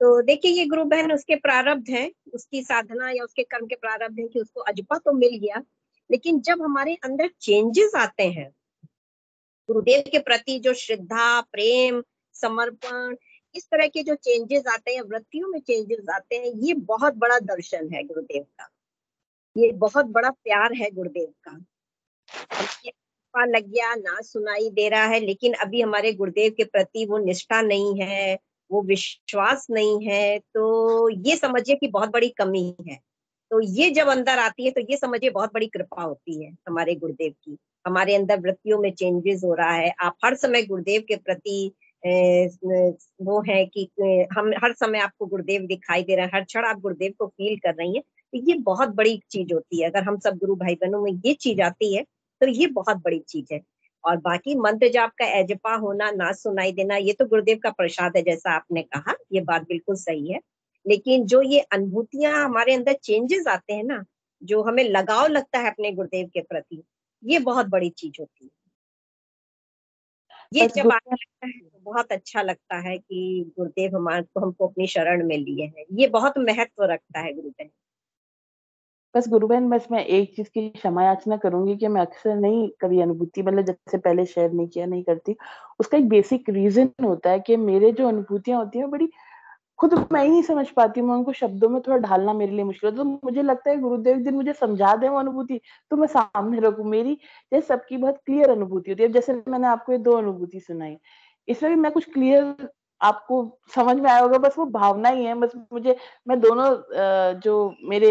तो देखिए ये गुरु बहन उसके प्रारब्ध है, उसकी साधना या उसके कर्म के प्रारब्ध है कि उसको अजपा तो मिल गया, लेकिन जब हमारे अंदर चेंजेस आते हैं गुरुदेव के प्रति, जो श्रद्धा, प्रेम, समर्पण, इस तरह के जो चेंजेस आते हैं, वृत्तियों में चेंजेस आते हैं, ये बहुत बड़ा दर्शन है गुरुदेव का, ये बहुत बड़ा प्यार है गुरुदेव का। हमने पा लग गया, ना सुनाई दे रहा है, लेकिन अभी हमारे गुरुदेव के प्रति वो निष्ठा नहीं है, वो विश्वास नहीं है, तो ये समझिए कि बहुत बड़ी कमी है। तो ये जब अंदर आती है तो ये समझिए बहुत बड़ी कृपा होती है हमारे गुरुदेव की। हमारे अंदर वृत्तियों में चेंजेस हो रहा है, आप हर समय गुरुदेव के प्रति वो है कि हम हर समय आपको गुरुदेव दिखाई दे रहा है, हर क्षण आप गुरुदेव को फील कर रही हैं, तो ये बहुत बड़ी चीज होती है। अगर हम सब गुरु भाई बहनों में ये चीज आती है तो ये बहुत बड़ी चीज है। और बाकी मंत्र जाप का एजपा होना, ना सुनाई देना, ये तो गुरुदेव का प्रसाद है, जैसा आपने कहा, ये बात बिल्कुल सही है। लेकिन जो ये अनुभूतियां हमारे अंदर चेंजेस आते हैं ना, जो हमें लगाव लगता है अपने गुरुदेव के प्रति, ये बहुत बड़ी चीज होती है। ये बस जब गुरु आने लगता है तो बहुत अच्छा लगता है कि गुरुदेव हमारे को हमको अपनी शरण में लिए हैं, ये बहुत महत्व रखता है गुरुदेव। बस गुरु बहन, बस मैं एक चीज की क्षमा याचना करूंगी कि मैं अक्सर नहीं कभी अनुभूति मतलब जैसे पहले शेयर नहीं किया, नहीं करती। उसका एक बेसिक रीजन होता है कि मेरे जो अनुभूतियां होती हैं बड़ी खुद मैं ही नहीं समझ पाती हूँ, मैं उनको शब्दों में थोड़ा ढालना मेरे लिए मुश्किल है। तो मुझे लगता है गुरुदेव एक दिन मुझे समझा दे वो अनुभूति, तो मैं सामने रखूं। मेरी जैसे सबकी बहुत क्लियर अनुभूति होती है, जैसे मैंने आपको ये 2 अनुभूति सुनाई, इसमें भी मैं कुछ क्लियर आपको समझ में आया होगा, बस वो भावना ही है। बस मुझे मैं दोनों जो मेरे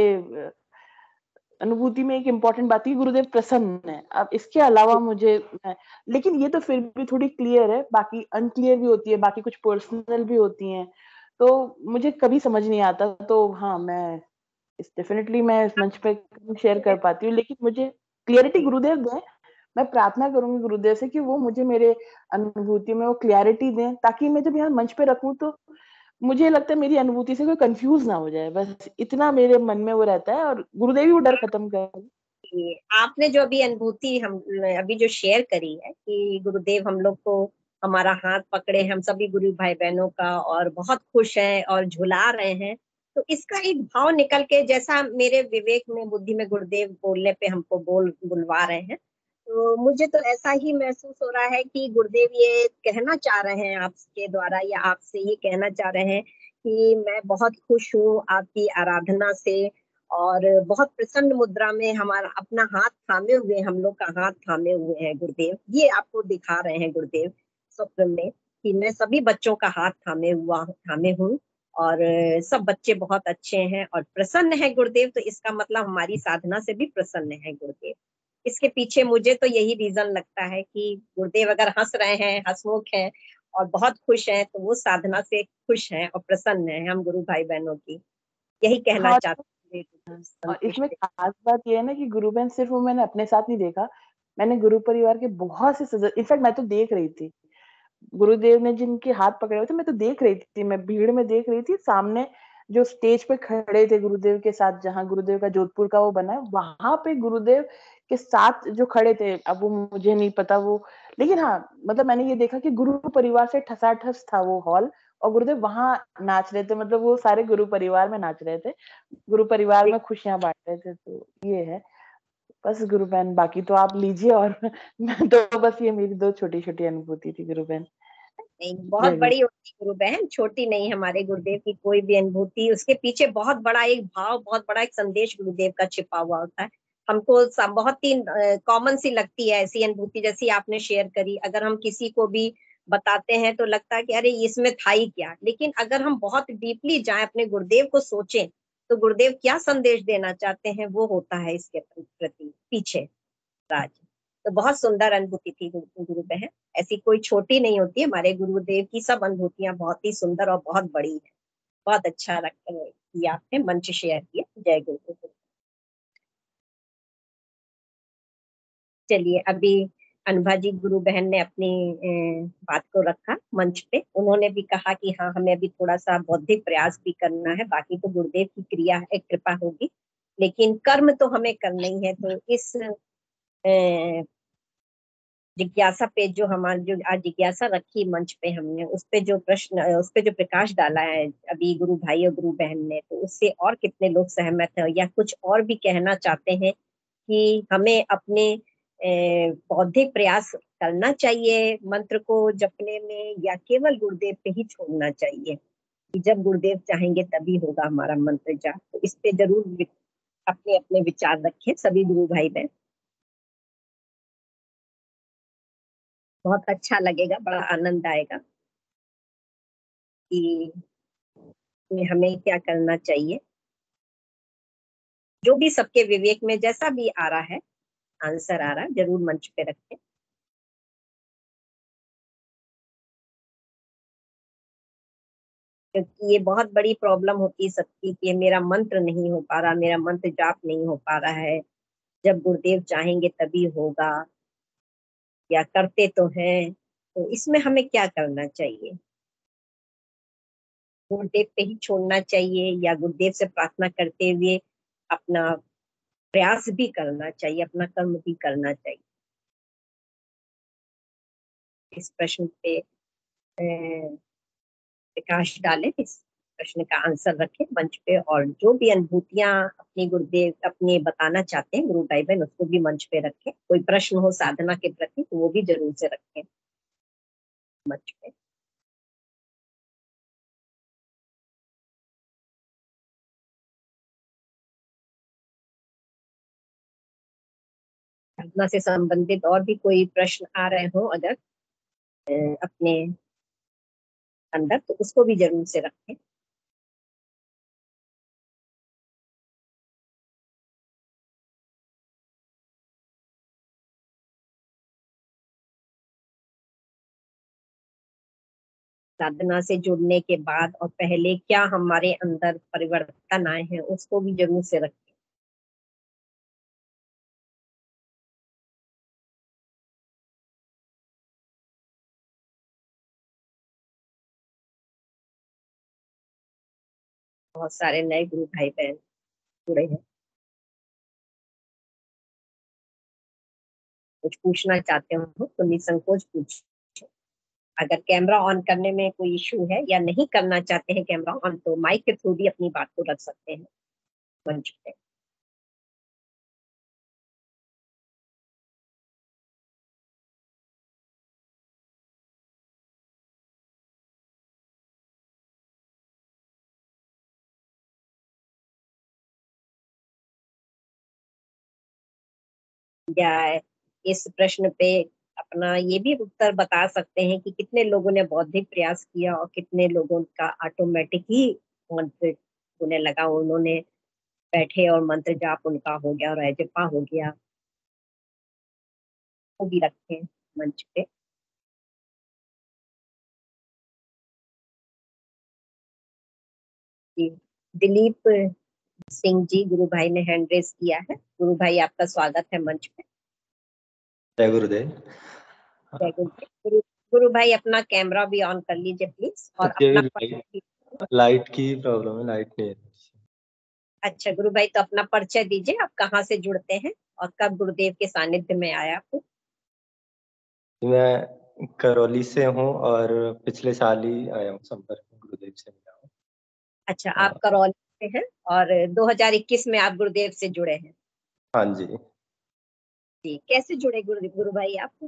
अनुभूति में एक इम्पोर्टेंट बात है, गुरुदेव प्रसन्न है। अब इसके अलावा मुझे लेकिन ये तो फिर भी थोड़ी क्लियर है, बाकी अनक्लियर भी होती है, बाकी कुछ पर्सनल भी होती हैं, तो मुझे कभी समझ नहीं आता। तो हाँ, मैं इस डेफिनेटली मैं इस मंच पे शेयर कर पाती हूँ, लेकिन मुझे क्लियरिटी गुरुदेव दें। मैं प्रार्थना करूंगी गुरुदेव से कि वो मुझे मेरे अनुभूति में वो क्लियरिटी दें, ताकि मैं जब यहाँ मंच पे रखूं तो मुझे लगता है मेरी अनुभूति से कोई कंफ्यूज ना हो जाए। बस इतना मेरे मन में वो रहता है, और गुरुदेव ही वो डर खत्म कर। ये आपने जो अभी अनुभूति हम अभी जो शेयर करी है कि गुरुदेव हम लोग को हमारा हाथ पकड़े, हम सभी गुरु भाई बहनों का, और बहुत खुश हैं और झुला रहे हैं, तो इसका एक भाव निकल के, जैसा मेरे विवेक में, बुद्धि में गुरुदेव बोलने पे हमको बुलवा रहे हैं, तो मुझे तो ऐसा ही महसूस हो रहा है कि गुरुदेव ये कहना चाह रहे हैं आपके द्वारा, या आपसे ये कहना चाह रहे हैं कि मैं बहुत खुश हूँ आपकी आराधना से, और बहुत प्रसन्न मुद्रा में हमारा अपना हाथ थामे हुए, हम लोग का हाथ थामे हुए हैं गुरुदेव, ये आपको दिखा रहे हैं गुरुदेव स्वप्न में कि मैं सभी बच्चों का हाथ थामे हूँ, और सब बच्चे बहुत अच्छे हैं और प्रसन्न है गुरुदेव, तो इसका मतलब हमारी साधना से भी प्रसन्न है गुरुदेव। इसके पीछे मुझे तो यही रीजन लगता है कि गुरुदेव अगर हंस रहे हैं, हंसमुख हैं और बहुत खुश हैं, तो वो साधना से खुश हैं और प्रसन्न हैं हम गुरु भाई बहनों की, यही कहना हाँ, चाहते हैं। और इसमें संतुष्ट है। खास बात ये है ना कि गुरु बहन सिर्फ वो मैंने अपने साथ नहीं देखा, मैंने गुरु परिवार के बहुत से सदस्य, इनफैक्ट मैं तो देख रही थी गुरुदेव ने जिनके हाथ पकड़े हुए थे, मैं तो देख रही थी, मैं भीड़ में देख रही थी। सामने जो स्टेज पे खड़े थे गुरुदेव के साथ, जहाँ गुरुदेव का जोधपुर का वो बना है, वहां पे गुरुदेव के साथ जो खड़े थे, अब वो मुझे नहीं पता वो, लेकिन हाँ मतलब मैंने ये देखा कि गुरु परिवार से ठसाठस था वो हॉल, और गुरुदेव वहां नाच रहे थे, मतलब वो सारे गुरु परिवार में नाच रहे थे, गुरु परिवार में खुशियां बांट रहे थे। तो ये है बस गुरु बहन, बाकी तो आप लीजिए। और मैं तो बस ये मेरी 2 छोटी छोटी अनुभूति थी गुरु बहन। नहीं, बहुत जय गुरु। बड़ी होती है गुरु बहन, छोटी नहीं। हमारे गुरुदेव की कोई भी अनुभूति, उसके पीछे बहुत बड़ा एक भाव, बहुत बड़ा एक संदेश गुरुदेव का छिपा हुआ होता है। हमको बहुत ही कॉमन सी लगती है ऐसी अनुभूति जैसी आपने शेयर करी, अगर हम किसी को भी बताते हैं तो लगता है कि अरे इसमें था ही क्या, लेकिन अगर हम बहुत डीपली जाएं, अपने गुरुदेव को सोचें, तो गुरुदेव क्या संदेश देना चाहते हैं वो होता है इसके प्रति पीछे राज। तो बहुत सुंदर अनुभूति थी गुरु बहन, ऐसी कोई छोटी नहीं होती है। हमारे गुरुदेव की सब अनुभूतियां बहुत ही सुंदर और बहुत बड़ी है। बहुत अच्छा लगता है कि आपने मंच शेयर किया। जय गुरु। चलिए अभी अनुभा जी गुरु बहन ने अपनी बात को रखा मंच पे, उन्होंने भी कहा कि हाँ हमें अभी थोड़ा सा बौद्धिक प्रयास भी करना है, बाकी तो गुरुदेव की क्रिया है, कृपा होगी, लेकिन कर्म तो हमें करना ही है। तो इस जिज्ञासा पे जो हमारी जो आज जिज्ञासा रखी मंच पे हमने, उस पे जो प्रश्न, उस पे जो प्रकाश डाला है अभी गुरु भाई और गुरु बहन ने, तो उससे और कितने लोग सहमत हैं या कुछ और भी कहना चाहते हैं कि हमें अपने बौद्धिक प्रयास करना चाहिए मंत्र को जपने में, या केवल गुरुदेव पे ही छोड़ना चाहिए कि जब गुरुदेव चाहेंगे तभी होगा हमारा मंत्र जाप? तो इस पे जरूर अपने अपने विचार रखें सभी गुरु भाई बहन। बहुत अच्छा लगेगा, बड़ा आनंद आएगा कि हमें क्या करना चाहिए। जो भी सबके विवेक में जैसा भी आ रहा है, आंसर आ रहा है, जरूर मंच पे रखें। क्योंकि ये बहुत बड़ी प्रॉब्लम होती है सबकी कि मेरा मंत्र नहीं हो पा रहा, मेरा मंत्र जाप नहीं हो पा रहा है, जब गुरुदेव चाहेंगे तभी होगा, या करते तो हैं। तो इसमें हमें क्या करना चाहिए? गुरुदेव पे ही छोड़ना चाहिए या गुरुदेव से प्रार्थना करते हुए अपना प्रयास भी करना चाहिए, अपना कर्म भी करना चाहिए? इस प्रश्न पे प्रकाश डालें, इस प्रश्न का आंसर रखें मंच पे, और जो भी अनुभूतियां अपने गुरुदेव अपने बताना चाहते हैं गुरु भाई बहन, उसको भी मंच पे रखें। कोई प्रश्न हो साधना के प्रति तो वो भी जरूर से रखें मंच पे। साधना से संबंधित और भी कोई प्रश्न आ रहे हो अगर अपने अंदर, तो उसको भी जरूर से रखें। साधना से जुड़ने के बाद और पहले क्या हमारे अंदर परिवर्तन आए हैं, उसको भी जरूर से रखें। बहुत सारे नए गुरु भाई बहन जुड़े हैं, कुछ पूछना चाहते हो तो निसंकोच पूछ। अगर कैमरा ऑन करने में कोई इशू है या नहीं करना चाहते हैं कैमरा ऑन, तो माइक के थ्रू भी अपनी बात को रख सकते हैं मंच पे। या इस प्रश्न पे अपना ये भी उत्तर बता सकते हैं कि कितने लोगों ने बौद्धिक प्रयास किया और कितने लोगों का ऑटोमेटिक ही मंत्र उन्हें लगा, उन्होंने बैठे और मंत्र जाप उनका हो गया और अजपा हो गया। वो भी रखें मंच पे। जी, दिलीप सिंह जी गुरु भाई ने हैंड रेस किया है। गुरु भाई आपका स्वागत है मंच पे। जय गुरुदेव। जय गुरुदेव। गुरु भाई अपना कैमरा भी ऑन कर लीजिए प्लीज, और अपना लाइट की प्रॉब्लम है, लाइट नहीं है। अच्छा गुरु भाई, तो अपना परिचय दीजिए, आप कहाँ से जुड़ते हैं और कब गुरुदेव के सानिध्य में आया आपको? मैं करौली से हूँ और पिछले साल ही आया हूँ, संपर्क में गुरुदेव से मिला हूँ। अच्छा, आप करौली से हैं और 2021 में आप गुरुदेव से जुड़े हैं? हाँ जी। जी, कैसे जुड़े गुरु भाई आप?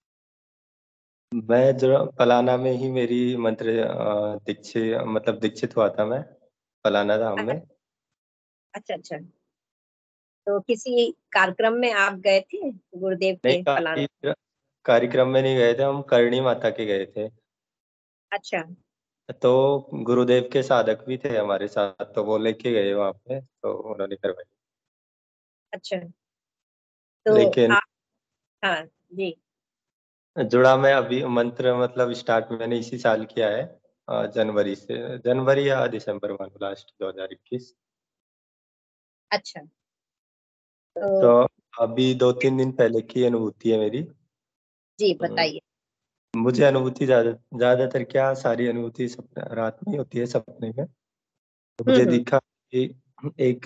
मैं जो पलाना में ही मेरी मंत्र दीक्षित हुआ था मैं पलाना धाम में। अच्छा अच्छा, तो किसी कार्यक्रम में आप गए थे गुरुदेव के पलाना? कार्यक्रम में नहीं गए थे, हम करणी माता के गए थे। अच्छा, तो गुरुदेव के साधक भी थे हमारे साथ, तो वो लेके गए वहाँ पे, तो उन्होंने करवाई। अच्छा, तो लेकिन आप, हाँ जी, जुड़ा मैं अभी मंत्र स्टार्ट मैंने इसी साल किया है, जनवरी या दिसंबर मान लो, लास्ट 2021। अच्छा, तो तो अभी 2-3 दिन पहले की अनुभूति है मेरी। जी बताइए। मुझे अनुभूति ज्यादातर क्या, सारी अनुभूति रात में होती है, सपने में। तो मुझे हम्म, दिखा कि एक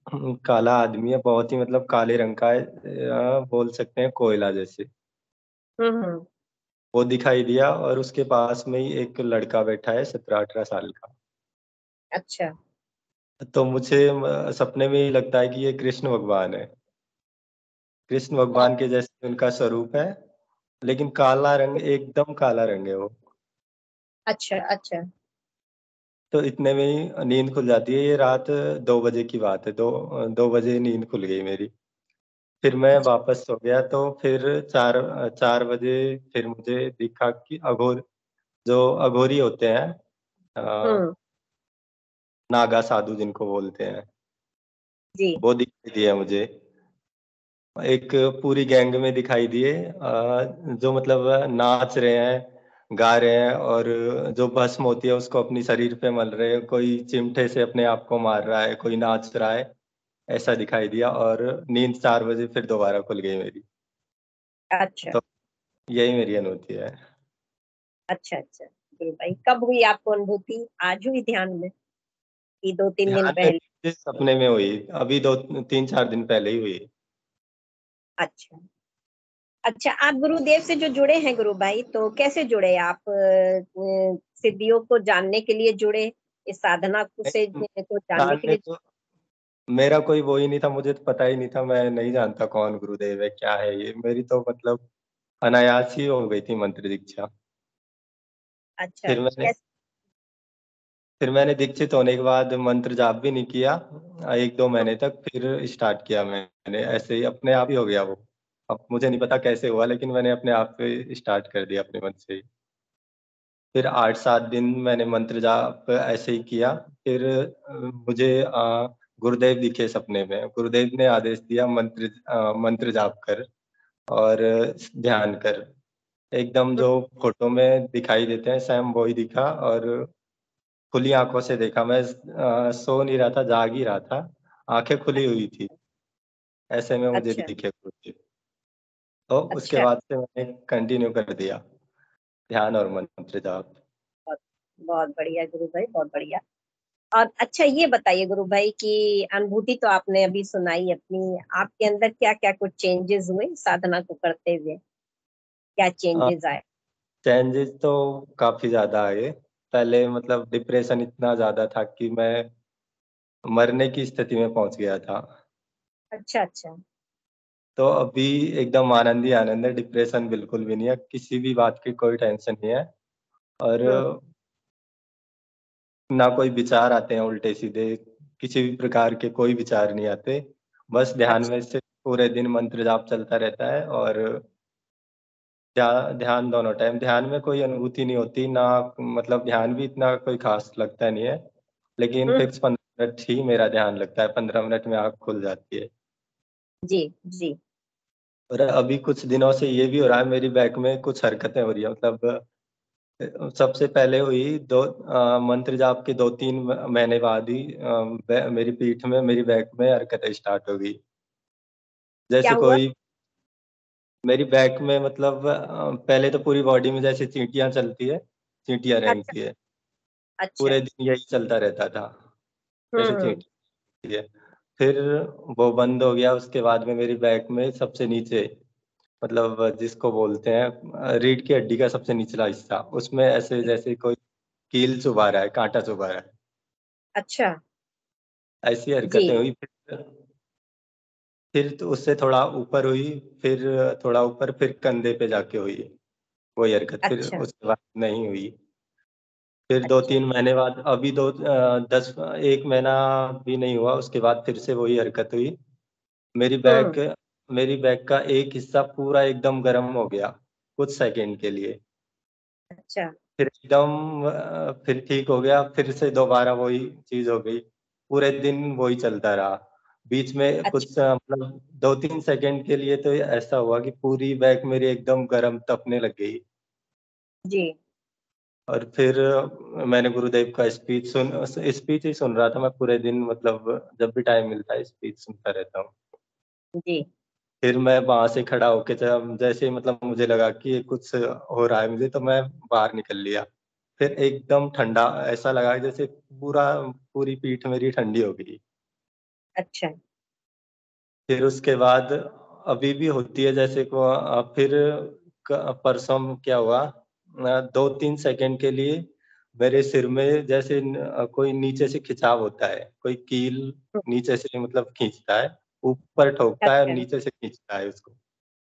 काला आदमी है, बहुत ही काले रंग का है, बोल सकते हैं कोयला जैसे। हम्म। वो दिखाई दिया और उसके पास में ही एक लड़का बैठा है 17-18 साल का। अच्छा। तो मुझे सपने में ही लगता है कि ये कृष्ण भगवान है। कृष्ण बहुत। भगवान के जैसे उनका स्वरूप है, लेकिन काला रंग, एकदम काला रंग है वो। अच्छा अच्छा। तो इतने में ही नींद खुल जाती है। ये रात 2 बजे की बात है, 2 बजे नींद खुल गई मेरी। फिर मैं अच्छा। वापस सो गया, तो फिर 4 बजे फिर मुझे दिखा कि जो अघोरी होते हैं, अ, हम्म। नागा साधु जिनको बोलते हैं, जी। वो दिखाई दिया मुझे। एक पूरी गैंग में दिखाई दिए, जो मतलब नाच रहे हैं, गा रहे हैं, और जो भस्म होती है उसको अपनी शरीर पे मल रहे हैं। कोई चिमटे से अपने आप को मार रहा है, कोई नाच रहा है, ऐसा दिखाई दिया। और नींद 4 बजे फिर दोबारा खुल गई मेरी। अच्छा तो यही मेरी अनुभूति है। अच्छा। अच्छा गुरु भाई, कब हुई आपको अनुभूति? आज हुई ध्यान में कि 2-3 दिन ध्यान में पहले? नहीं, सपने में हुई, अभी 2-3-4 दिन पहले ही हुई। अच्छा अच्छा। आप गुरुदेव से जो जुड़े हैं गुरु भाई, तो कैसे जुड़े आप? सिद्धियों को जानने के लिए जुड़े, इस साधना को जानने के जानने लिए? को मेरा कोई वो ही नहीं था, मुझे तो पता ही नहीं था, मैं नहीं जानता कौन गुरुदेव है, क्या है ये। मेरी तो मतलब अनायास ही हो गई थी मंत्र दीक्षा। अच्छा। फिर मैंने कैसे? फिर मैंने दीक्षित होने के बाद मंत्र जाप भी नहीं किया 1-2 महीने तक। फिर स्टार्ट किया मैंने, ऐसे ही अपने आप ही हो गया वो। अब मुझे नहीं पता कैसे हुआ, लेकिन मैंने अपने आप पे स्टार्ट कर दिया अपने मन से ही। फिर 8-7 दिन मैंने मंत्र जाप ऐसे ही किया। फिर मुझे गुरुदेव दिखे सपने में। गुरुदेव ने आदेश दिया, मंत्र जाप कर और ध्यान कर। एकदम जो फ़ोटो में दिखाई देते हैं सेम वही दिखा, और खुली आँखों से देखा। मैं सो नहीं रहा था, जाग ही रहा था। आँखें खुली हुई थी। ऐसे में मुझे अच्छा दिखे गुरुदेव। तो उसके अच्छा। बाद से मैंने कंटिन्यू कर दिया ध्यान और मंत्र जाप। बहुत बहुत बढ़िया गुरु भाई, बहुत बढ़िया। और अच्छा, ये बताइए गुरु भाई कि अनुभूति तो आपने अभी सुनाई अपनी, आपके अंदर क्या क्या कुछ चेंजेस हुए साधना को करते हुए? क्या अ, चेंजेस आए? चेंजेस तो काफ़ी ज़्यादा आए। पहले मतलब डिप्रेशन इतना ज़्यादा था कि मैं मरने की स्थिति में पहुँच गया था। अच्छा अच्छा। तो अभी एकदम आनंद ही आनंद है, डिप्रेशन बिल्कुल भी नहीं है, किसी भी बात की कोई टेंशन नहीं है। और हम्म। ना कोई विचार आते हैं उल्टे-सीधे, किसी भी प्रकार के कोई विचार नहीं आते। बस ध्यान अच्छा। में से पूरे दिन मंत्र जाप चलता रहता है, और ध्यान दोनों टाइम। ध्यान में कोई अनुभूति नहीं होती, ना मतलब ध्यान भी इतना कोई ख़ास लगता नहीं है। लेकिन हम्म। फिक्स 15 मिनट ही मेरा ध्यान लगता है, 15 मिनट में आँख खुल जाती है। जी जी। और अभी कुछ दिनों से ये भी हो रहा है, मेरी बैक में कुछ हरकतें हो रही हैं। मतलब सबसे पहले हुई मंत्र जाप के 2-3 महीने बाद ही मेरी पीठ में, मेरी बैक में हरकतें स्टार्ट हो गई। क्या जैसे हुआ? कोई मेरी बैक में मतलब पहले तो पूरी बॉडी में जैसे चींटियाँ चलती है, चींटियाँ अच्छा रेंगती है। अच्छा। पूरे दिन यही चलता रहता था, जैसे हम्म। चींटी है। फिर वो बंद हो गया। उसके बाद में मेरी बैक में सबसे नीचे, मतलब जिसको बोलते हैं रीढ़ की हड्डी का सबसे निचला हिस्सा, उसमें ऐसे जैसे कोई कील चुभा रहा है, काँटा चुभा रहा है। अच्छा। ऐसी जी। हरकतें हुई। फिर तो उससे थोड़ा ऊपर हुई, फिर थोड़ा ऊपर, फिर कंधे पे जाके हुई वही हरकत, फिर अच्छा उसके बाद नहीं हुई। फिर अच्छा। 2-3 महीने बाद, अभी 1 महीना भी नहीं हुआ, उसके बाद फिर से वही हरकत हुई। मेरी हम्म। बैक मेरी बैक का एक हिस्सा पूरा एकदम गर्म हो गया, कुछ सेकंड के लिए। अच्छा फिर एकदम फिर ठीक हो गया, फिर से दोबारा वही चीज़ हो गई। पूरे दिन वही चलता रहा। बीच में अच्छा। कुछ मतलब 2-3 सेकंड के लिए तो ऐसा हुआ कि पूरी बैक मेरी एकदम गरम तपने लग गई। जी और फिर मैंने गुरुदेव का स्पीच ही सुन रहा था मैं पूरे दिन। मतलब जब भी टाइम मिलता है स्पीच सुनता रहता हूँ। जी। फिर मैं वहाँ से खड़ा होके, जब जैसे ही मतलब मुझे लगा कि ये कुछ हो रहा है मुझे, तो मैं बाहर निकल लिया। फिर एकदम ठंडा ऐसा लगा जैसे पूरी पीठ मेरी ठंडी हो गई। अच्छा। फिर उसके बाद अभी भी होती है, जैसे फिर परसों क्या हुआ, 2-3 सेकंड के लिए मेरे सिर में जैसे कोई नीचे से खिंचाव होता है, कोई कील नीचे से मतलब खींचता है, ऊपर ठोकता है और अच्छा। नीचे से खींचता है उसको।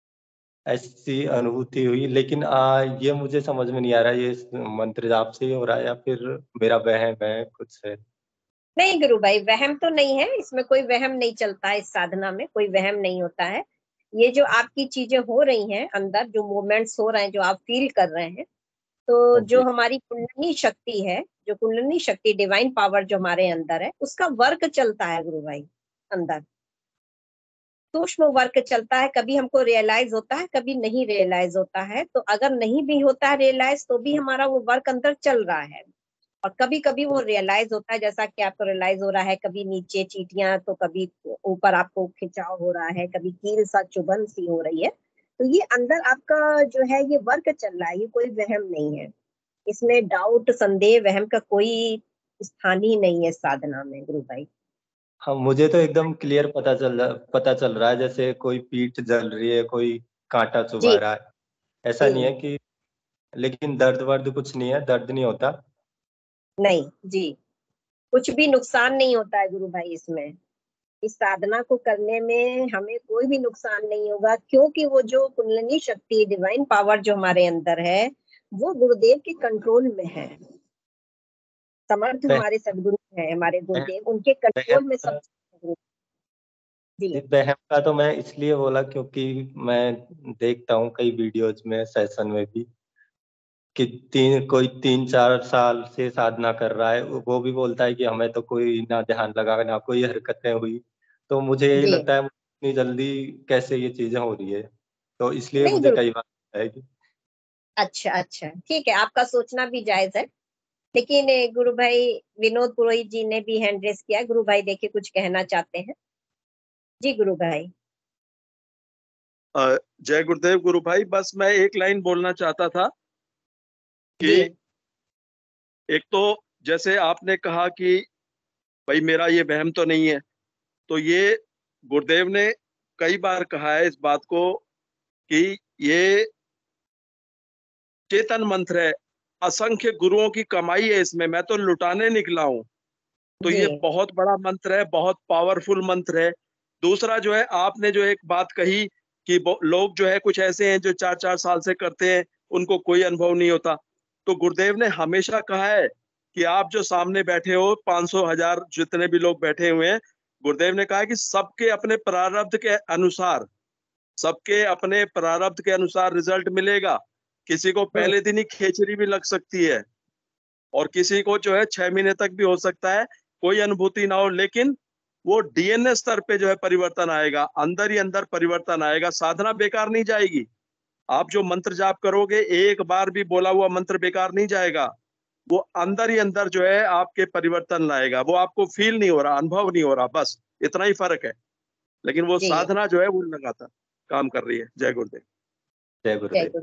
ऐसी अनुभूति हुई, लेकिन ये मुझे समझ में नहीं आ रहा ये मंत्र जाप से ही हो रहा है या फिर मेरा वहम है, कुछ है? नहीं गुरु भाई, वहम तो नहीं है, इसमें कोई वहम नहीं चलता है, इस साधना में कोई वहम नहीं होता है। ये जो आपकी चीजें हो रही हैं अंदर, जो मूवमेंट्स हो रहे हैं, जो आप फील कर रहे हैं, तो हाँ जो जी। हमारी कुंडली शक्ति है, जो कुंडली शक्ति डिवाइन पावर जो हमारे अंदर है, उसका वर्क चलता है गुरु भाई अंदर। सूक्ष्म वर्क चलता है, कभी हमको रियलाइज होता है, कभी नहीं रियलाइज होता है। तो अगर नहीं भी होता है रियलाइज, तो भी हमारा वो वर्क अंदर चल रहा है। और कभी कभी वो रियलाइज होता है, जैसा कि आपको रियलाइज हो रहा है, कभी नीचे चींटियां तो कभी ऊपर आपको खिंचाव हो रहा है, कभी कील सा चुभन सी हो रही है। तो ये अंदर आपका जो है ये वर्क चल रहा है, ये कोई वहम नहीं है। इसमें डाउट, संदेह, वहम का कोई स्थान ही नहीं है साधना में गुरु भाई। हाँ, मुझे तो एकदम क्लियर पता चल रहा है, जैसे कोई पीठ जल रही है, कोई काँटा चुभा जी रहा है। ऐसा नहीं जी। है कि, लेकिन दर्द-वर्द कुछ नहीं है, दर्द नहीं होता। नहीं जी, कुछ भी नुकसान नहीं होता है गुरु भाई इसमें। इस साधना को करने में हमें कोई भी नुकसान नहीं होगा, क्योंकि वो जो कुंडलिनी शक्ति, डिवाइन पावर जो हमारे अंदर है, वो गुरुदेव के कंट्रोल में है। समर्थ वह हमारे सदगुरु है, हमारे वह गुरुदेव, उनके वहम कंट्रोल में सब का चीज़ है। जी वहम का तो मैं इसलिए बोला क्योंकि मैं देखता हूँ कई वीडियोज़ में, सेशन में भी कि कोई 3-4 साल से साधना कर रहा है, वो भी बोलता है कि हमें तो कोई ना ध्यान लगा, ना कोई हरकतें हुई। तो मुझे यही जी। लगता है इतनी जल्दी कैसे ये चीज़ें हो रही है। तो इसलिए नहीं मुझे गुरु, कई बार लगता है कि अच्छा अच्छा, ठीक है, आपका सोचना भी जायज है। लेकिन गुरु भाई विनोद पुरोहित जी ने भी हैंड रेस किया। गुरु भाई देखिए कुछ कहना चाहते हैं। जी गुरु भाई। जय गुरुदेव गुरु भाई, बस मैं एक लाइन बोलना चाहता था जी कि एक तो जैसे आपने कहा कि भाई मेरा ये वहम तो नहीं है, तो ये गुरुदेव ने कई बार कहा है इस बात को कि ये चेतन मंत्र है, असंख्य गुरुओं की कमाई है इसमें, मैं तो लुटाने निकला हूं। तो जी ये बहुत बड़ा मंत्र है, बहुत पावरफुल मंत्र है। दूसरा जो है, आपने जो एक बात कही कि लोग जो है कुछ ऐसे हैं जो 4-4 साल से करते हैं, उनको कोई अनुभव नहीं होता। तो गुरुदेव ने हमेशा कहा है कि आप जो सामने बैठे हो, 500 1000 जितने भी लोग बैठे हुए हैं, गुरुदेव ने कहा है कि सबके अपने प्रारब्ध के अनुसार, सबके अपने प्रारब्ध के अनुसार रिजल्ट मिलेगा। किसी को हम्म, पहले दिन ही खेचरी भी लग सकती है, और किसी को जो है 6 महीने तक भी हो सकता है कोई अनुभूति ना हो, लेकिन वो डीएनए स्तर पे जो है परिवर्तन आएगा, अंदर ही अंदर परिवर्तन आएगा। साधना बेकार नहीं जाएगी। आप जो मंत्र जाप करोगे, एक बार भी बोला हुआ मंत्र बेकार नहीं जाएगा। वो अंदर ही अंदर जो है आपके परिवर्तन लाएगा। वो आपको फील नहीं हो रहा, अनुभव नहीं हो रहा, बस इतना ही फर्क है। लेकिन वो जी साधना जो है वो लगातार काम कर रही है। जय गुरुदेव। जय जय गुरुदेव। गुरु।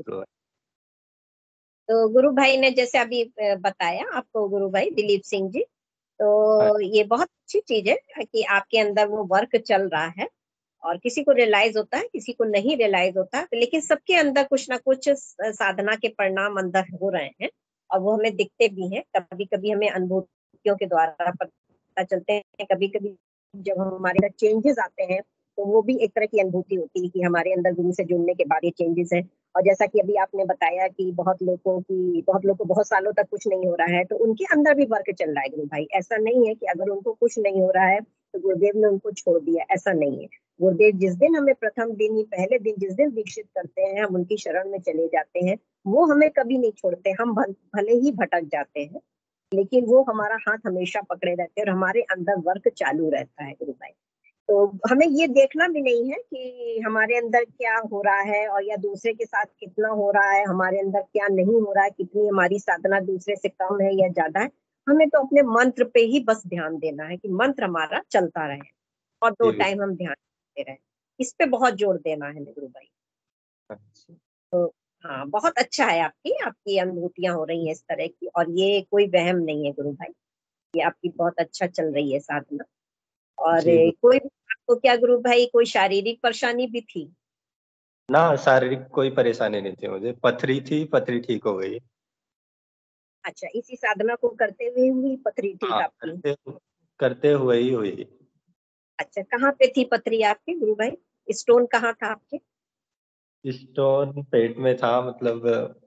तो गुरु भाई ने जैसे अभी बताया आपको गुरु भाई दिलीप सिंह जी, हाँ, तो ये बहुत अच्छी चीज है कि आपके अंदर वो वर्क चल रहा है। और किसी को रियलाइज होता है, किसी को नहीं रियलाइज होता, लेकिन सबके अंदर कुछ ना कुछ साधना के परिणाम अंदर हो रहे हैं। और वो हमें दिखते भी हैं, कभी कभी हमें अनुभूतियों के द्वारा पता चलते हैं, कभी कभी जब हमारे अंदर चेंजेस आते हैं, तो वो भी एक तरह की अनुभूति होती है कि हमारे अंदर गुरु से जुड़ने के बाद ये चेंजेस है। और जैसा कि अभी आपने बताया कि बहुत लोगों को बहुत सालों तक कुछ नहीं हो रहा है, तो उनके अंदर भी वर्क चल रहा है गुरु भाई। ऐसा नहीं है कि अगर उनको कुछ नहीं हो रहा है तो गुरुदेव ने उनको छोड़ दिया, ऐसा नहीं है। गुरुदेव जिस दिन हमें प्रथम दिन ही, पहले दिन जिस दिन दीक्षित करते हैं, हम उनकी शरण में चले जाते हैं, वो हमें कभी नहीं छोड़ते। हम भले ही भटक जाते हैं, लेकिन वो हमारा हाथ हमेशा पकड़े रहते हैं और हमारे अंदर वर्क चालू रहता है गुरु भाई। तो हमें ये देखना भी नहीं है कि हमारे अंदर क्या हो रहा है और या दूसरे के साथ कितना हो रहा है, हमारे अंदर क्या नहीं हो रहा है, कितनी हमारी साधना दूसरे से कम है या ज्यादा है। हमें तो अपने मंत्र पे ही बस ध्यान देना है कि मंत्र हमारा चलता रहे और दो जी बिल्कुल। टाइम हम ध्यान देते रहे। इस पे बहुत जोर देना है गुरु भाई। अच्छा, तो हाँ, बहुत अच्छा है, आपकी आपकी अनुभूतियां हो रही हैं इस तरह की, और ये कोई वहम नहीं है गुरु भाई। ये आपकी बहुत अच्छा चल रही है साधना। और जी कोई आपको क्या गुरु भाई, कोई शारीरिक परेशानी भी थी? ना शारीरिक कोई परेशानी नहीं थी मुझे, पथरी थी, पथरी ठीक हो गई। अच्छा, इसी साधना को करते हुए हुई पथरी ठीक हाँ, आपकी? करते हुए ही हुई। अच्छा, कहाँ पे थी पथरी आपके गुरु भाई? स्टोन कहाँ था आपके? स्टोन पेट में था, मतलब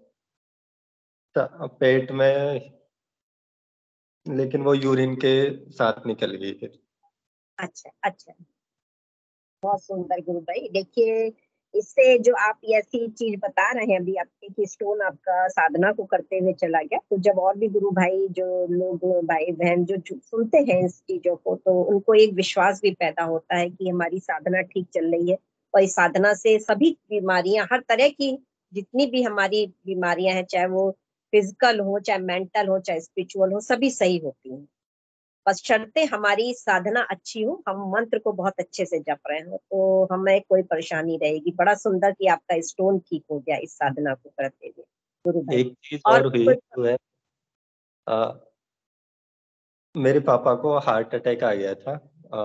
पेट में, लेकिन वो यूरिन के साथ निकल गई फिर। अच्छा अच्छा, बहुत सुंदर गुरु भाई। देखिए, इससे जो आप ऐसी चीज बता रहे हैं अभी आपके कि स्टोन आपका साधना को करते हुए चला गया, तो जब और भी गुरु भाई जो लोग भाई बहन जो सुनते हैं इस चीजों को, तो उनको एक विश्वास भी पैदा होता है कि हमारी साधना ठीक चल रही है, और इस साधना से सभी बीमारियां, हर तरह की जितनी भी हमारी बीमारियां हैं, चाहे वो फिजिकल हो, चाहे मेंटल हो, चाहे स्पिरिचुअल हो, सभी सही होती हैं। बशर्ते हमारी साधना अच्छी हो, हम मंत्र को बहुत अच्छे से जप रहे हो, तो हमें कोई परेशानी रहेगी। बड़ा सुंदर कि आपका स्टोन ठीक हो गया इस साधना को करते हुए गुरु भाई। एक चीज और और भी हुई, कुछ? वो है अ, मेरे पापा को हार्ट अटैक आ गया था।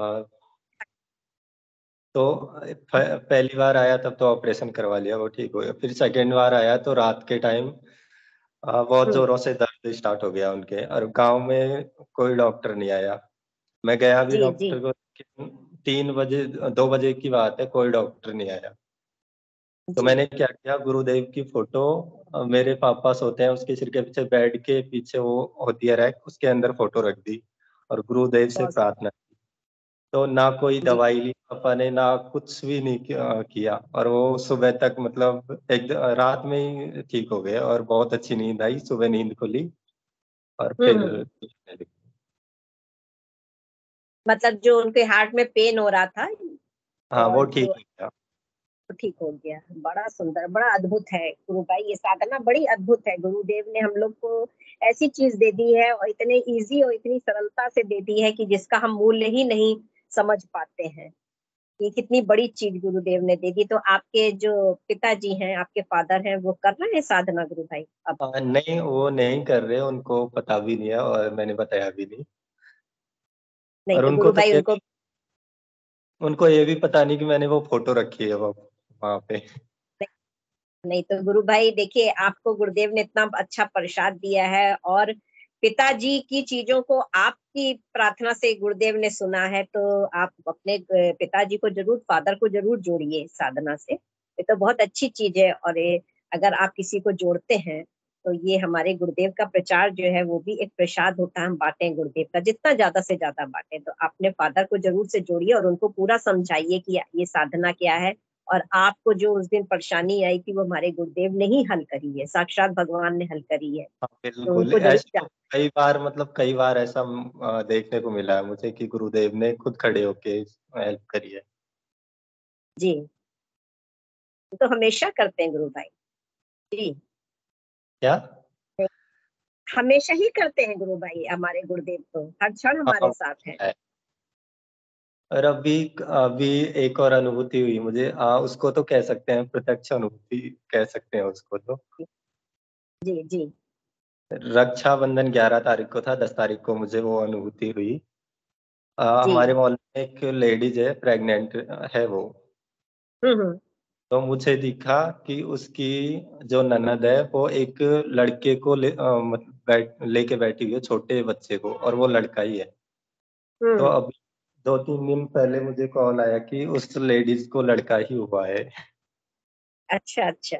तो पहली बार आया तब तो ऑपरेशन करवा लिया, वो ठीक हो गया। फिर सेकेंड बार आया तो रात के टाइम बहुत हम्म, जोरों से दर्द स्टार्ट हो गया उनके, और गांव में कोई डॉक्टर नहीं आया। मैं गया भी जी जी डॉक्टर को, लेकिन 3 बजे, 2 बजे की बात है, कोई डॉक्टर नहीं आया। तो जी। मैंने क्या किया, गुरुदेव की फोटो, मेरे पापा सोते हैं उसके सिर के पीछे, बेड के पीछे वो होती है रैक, उसके अंदर फोटो रख दी और गुरुदेव से बहुत प्रार्थना। तो ना कोई जी। दवाई ली पापा ने, ना कुछ भी नहीं किया, और वो सुबह तक, मतलब रात में ही ठीक हो गए, और बहुत अच्छी नींद आई, सुबह नींद खुली और फिर हम्म। मतलब जो उनके हार्ट में पेन हो रहा था, हाँ, वो और ठीक जो हो गया। ठीक हो गया, बड़ा सुंदर, बड़ा अद्भुत है गुरु भाई। ये साधना बड़ी अद्भुत है, गुरुदेव ने हम लोग को ऐसी चीज दे दी है, और इतने इजी और इतनी सरलता से दे दी है कि जिसका हम मूल्य ही नहीं समझ पाते हैं। ये कितनी बड़ी चीज गुरुदेव ने दे दी। तो आपके जो पिताजी हैं, आपके फादर हैं, वो कर रहे हैं साधना गुरु भाई अब? नहीं, वो नहीं कर रहे, उनको पता भी नहीं है और मैंने बताया भी नहीं। नहीं और तो गुरु भाई उनको, उनको ये भी पता नहीं कि मैंने वो फोटो रखी है वो वहां पे। नहीं तो गुरु भाई देखिए, आपको गुरुदेव ने इतना अच्छा प्रसाद दिया है, और पिताजी की चीजों को आपकी प्रार्थना से गुरुदेव ने सुना है, तो आप अपने पिताजी को जरूर, फादर को जरूर जोड़िए इस साधना से। ये तो बहुत अच्छी चीज है, और ये अगर आप किसी को जोड़ते हैं, तो ये हमारे गुरुदेव का प्रचार जो है वो भी एक प्रसाद होता है। हम बांटें गुरुदेव का, जितना ज्यादा से ज्यादा बांटें। तो अपने फादर को जरूर से जोड़िए और उनको पूरा समझाइए कि ये साधना क्या है, और आपको जो उस दिन परेशानी आई थी वो हमारे गुरुदेव ने ही हल करी है, साक्षात भगवान ने हल करी है। हाँ, तो बिल्कुल, उनको जरूर ऐसे तो कई बार, मतलब कई बार ऐसा देखने को मिला है मुझे कि गुरुदेव ने खुद खड़े होके हेल्प करी है। जी, तो हमेशा करते हैं गुरु भाई। जी, क्या? हमेशा ही करते हैं गुरु भाई, हमारे गुरुदेव तो हर क्षण हाँ, हमारे साथ हैं। है। और अभी अभी एक और अनुभूति हुई मुझे, उसको तो कह सकते हैं प्रत्यक्ष अनुभूति, कह सकते हैं उसको तो। जी जी रक्षाबंधन 11 तारीख को था, 10 तारीख को मुझे वो अनुभूति हुई। जी। हमारे मोहल्ले में एक लेडीज है, प्रेग्नेंट है वो। हम्म। तो मुझे दिखा कि उसकी जो ननद है वो एक लड़के को लेके बैठी हुई है, छोटे बच्चे को, और वो लड़का ही है। तो हम्म। अभी 2-3 दिन पहले मुझे कॉल आया कि उस लेडीज को लड़का ही हुआ है। अच्छा अच्छा।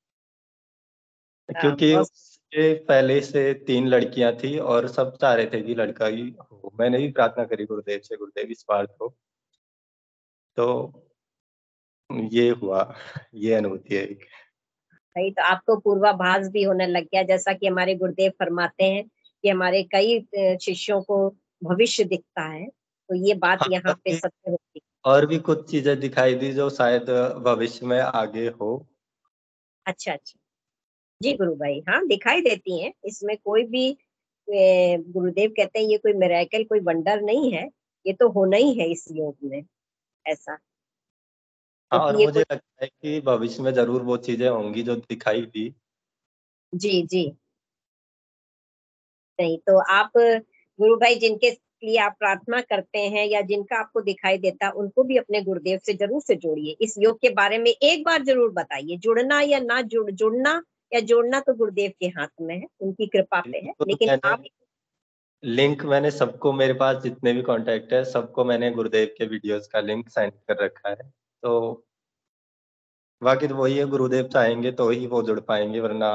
हाँ, क्योंकि बहुत। उसके पहले से 3 लड़कियां थी और सब चाह रहे थे कि लड़का ही हो। मैंने भी प्रार्थना करी गुरुदेव से, गुरुदेव इस बार तो ये हुआ, ये अनुभूति है एक। भाई तो आपको पूर्वाभास भी होने लग गया, जैसा कि हमारे गुरुदेव फरमाते हैं कि हमारे कई शिष्यों को भविष्य दिखता है, तो ये बात हाँ, यहाँ पे अभी सत्य होती और भी कुछ चीजें दिखाई दी जो शायद भविष्य में आगे हो। है। अच्छा अच्छा। जी गुरु भाई, हाँ दिखाई देती हैं, इसमें कोई भी गुरुदेव कहते हैं ये कोई मिरेकल, कोई वंडर नहीं है, ये तो होना ही है इस योग में, ऐसा, हाँ, और क्योंकि ये मुझे कोई। लगता है कि भविष्य में जरूर वो चीजें होंगी जो दिखाई दी। जी जी। नहीं तो आप गुरु भाई जिनके लिए आप प्रार्थना करते हैं या जिनका आपको दिखाई देता, उनको भी अपने गुरुदेव से जरूर से जोड़िए। इस योग के बारे में एक बार जरूर बताइए। जुड़ना या ना जुड़ना या जोड़ना तो गुरुदेव के हाथ में है, उनकी कृपा पे है, लेकिन आप लिंक मैंने सबको, मेरे पास जितने भी कांटेक्ट है सबको मैंने गुरुदेव के वीडियोस का लिंक सेंड कर रखा है। तो बाकी तो वही है, गुरुदेव चाहेंगे तो ही वो जुड़ पाएंगे, वरना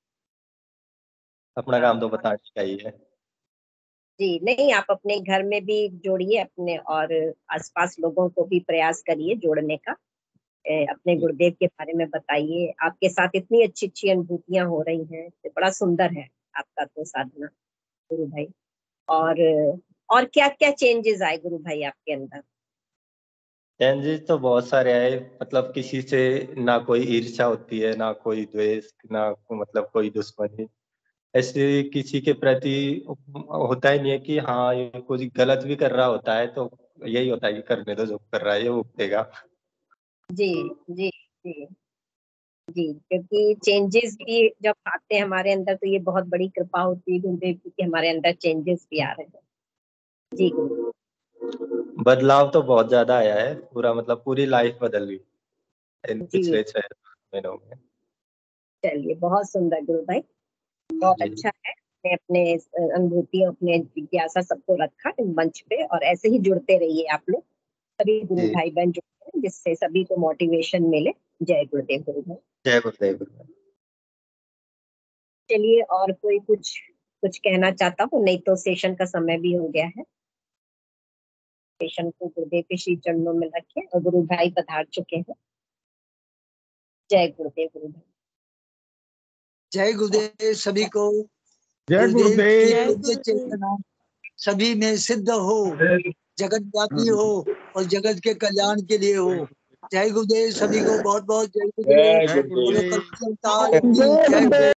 अपना काम तो बताना चाहिए। जी नहीं, आप अपने घर में भी जोड़िए अपने, और आसपास लोगों को भी प्रयास करिए जोड़ने का। अपने गुरुदेव के बारे में बताइए। आपके साथ इतनी अच्छी अच्छी अनुभूतियां हो रही हैं, तो बड़ा सुंदर है आपका तो साधना गुरु भाई। और क्या क्या चेंजेस आए गुरु भाई आपके अंदर? चेंजेस तो बहुत सारे आए, मतलब किसी से ना कोई ईर्ष्या होती है, ना कोई द्वेष, ना मतलब कोई दुश्मनी ऐसे किसी के प्रति होता ही नहीं है कि हाँ ये कुछ गलत भी कर रहा होता है तो यही होता है कि करने दो, जो कर रहा है ये भुगतेगा। जी जी जी जी, क्योंकि चेंजेस भी जब आते हैं हमारे अंदर तो ये बहुत बड़ी कृपा होती है गुरुदेव की कि हमारे अंदर चेंजेस भी आ रहे हैं। जी गुरु। बदलाव तो बहुत ज्यादा आया है, पूरा मतलब पूरी लाइफ बदल गई इन जी पिछले 6 महीनों में। चलिए, बहुत सुंदर गुरु भाई, बहुत जी अच्छा है। मैं अपने अनुभूतियों, अपने जिज्ञासा सबको रखा इस मंच पे, और ऐसे ही जुड़ते रहिए आप लोग, सभी गुरु जी, भाई बहन जुड़ते हैं, जिससे सभी को मोटिवेशन मिले। जय गुरुदेव गुरु भाई। जय गुरुदेव। चलिए, और कोई कुछ कुछ कहना चाहता हूँ, नहीं तो सेशन का समय भी हो गया है। सेशन को गुरुदेव के श्री चरणों में रखें, और गुरु भाई पधार चुके हैं। जय गुरुदेव गुरु भाई। जय गुरुदेव सभी को। जय गुरुदेव की गुरुदेव। दिव्य चेतना सभी में सिद्ध हो, जगत व्यापी हो और जगत के कल्याण के लिए हो। जय गुरुदेव सभी को, बहुत बहुत जय गुरुदेव। जय बोलो गुरुदेव। कलकत्ता की जय गुरुदेव।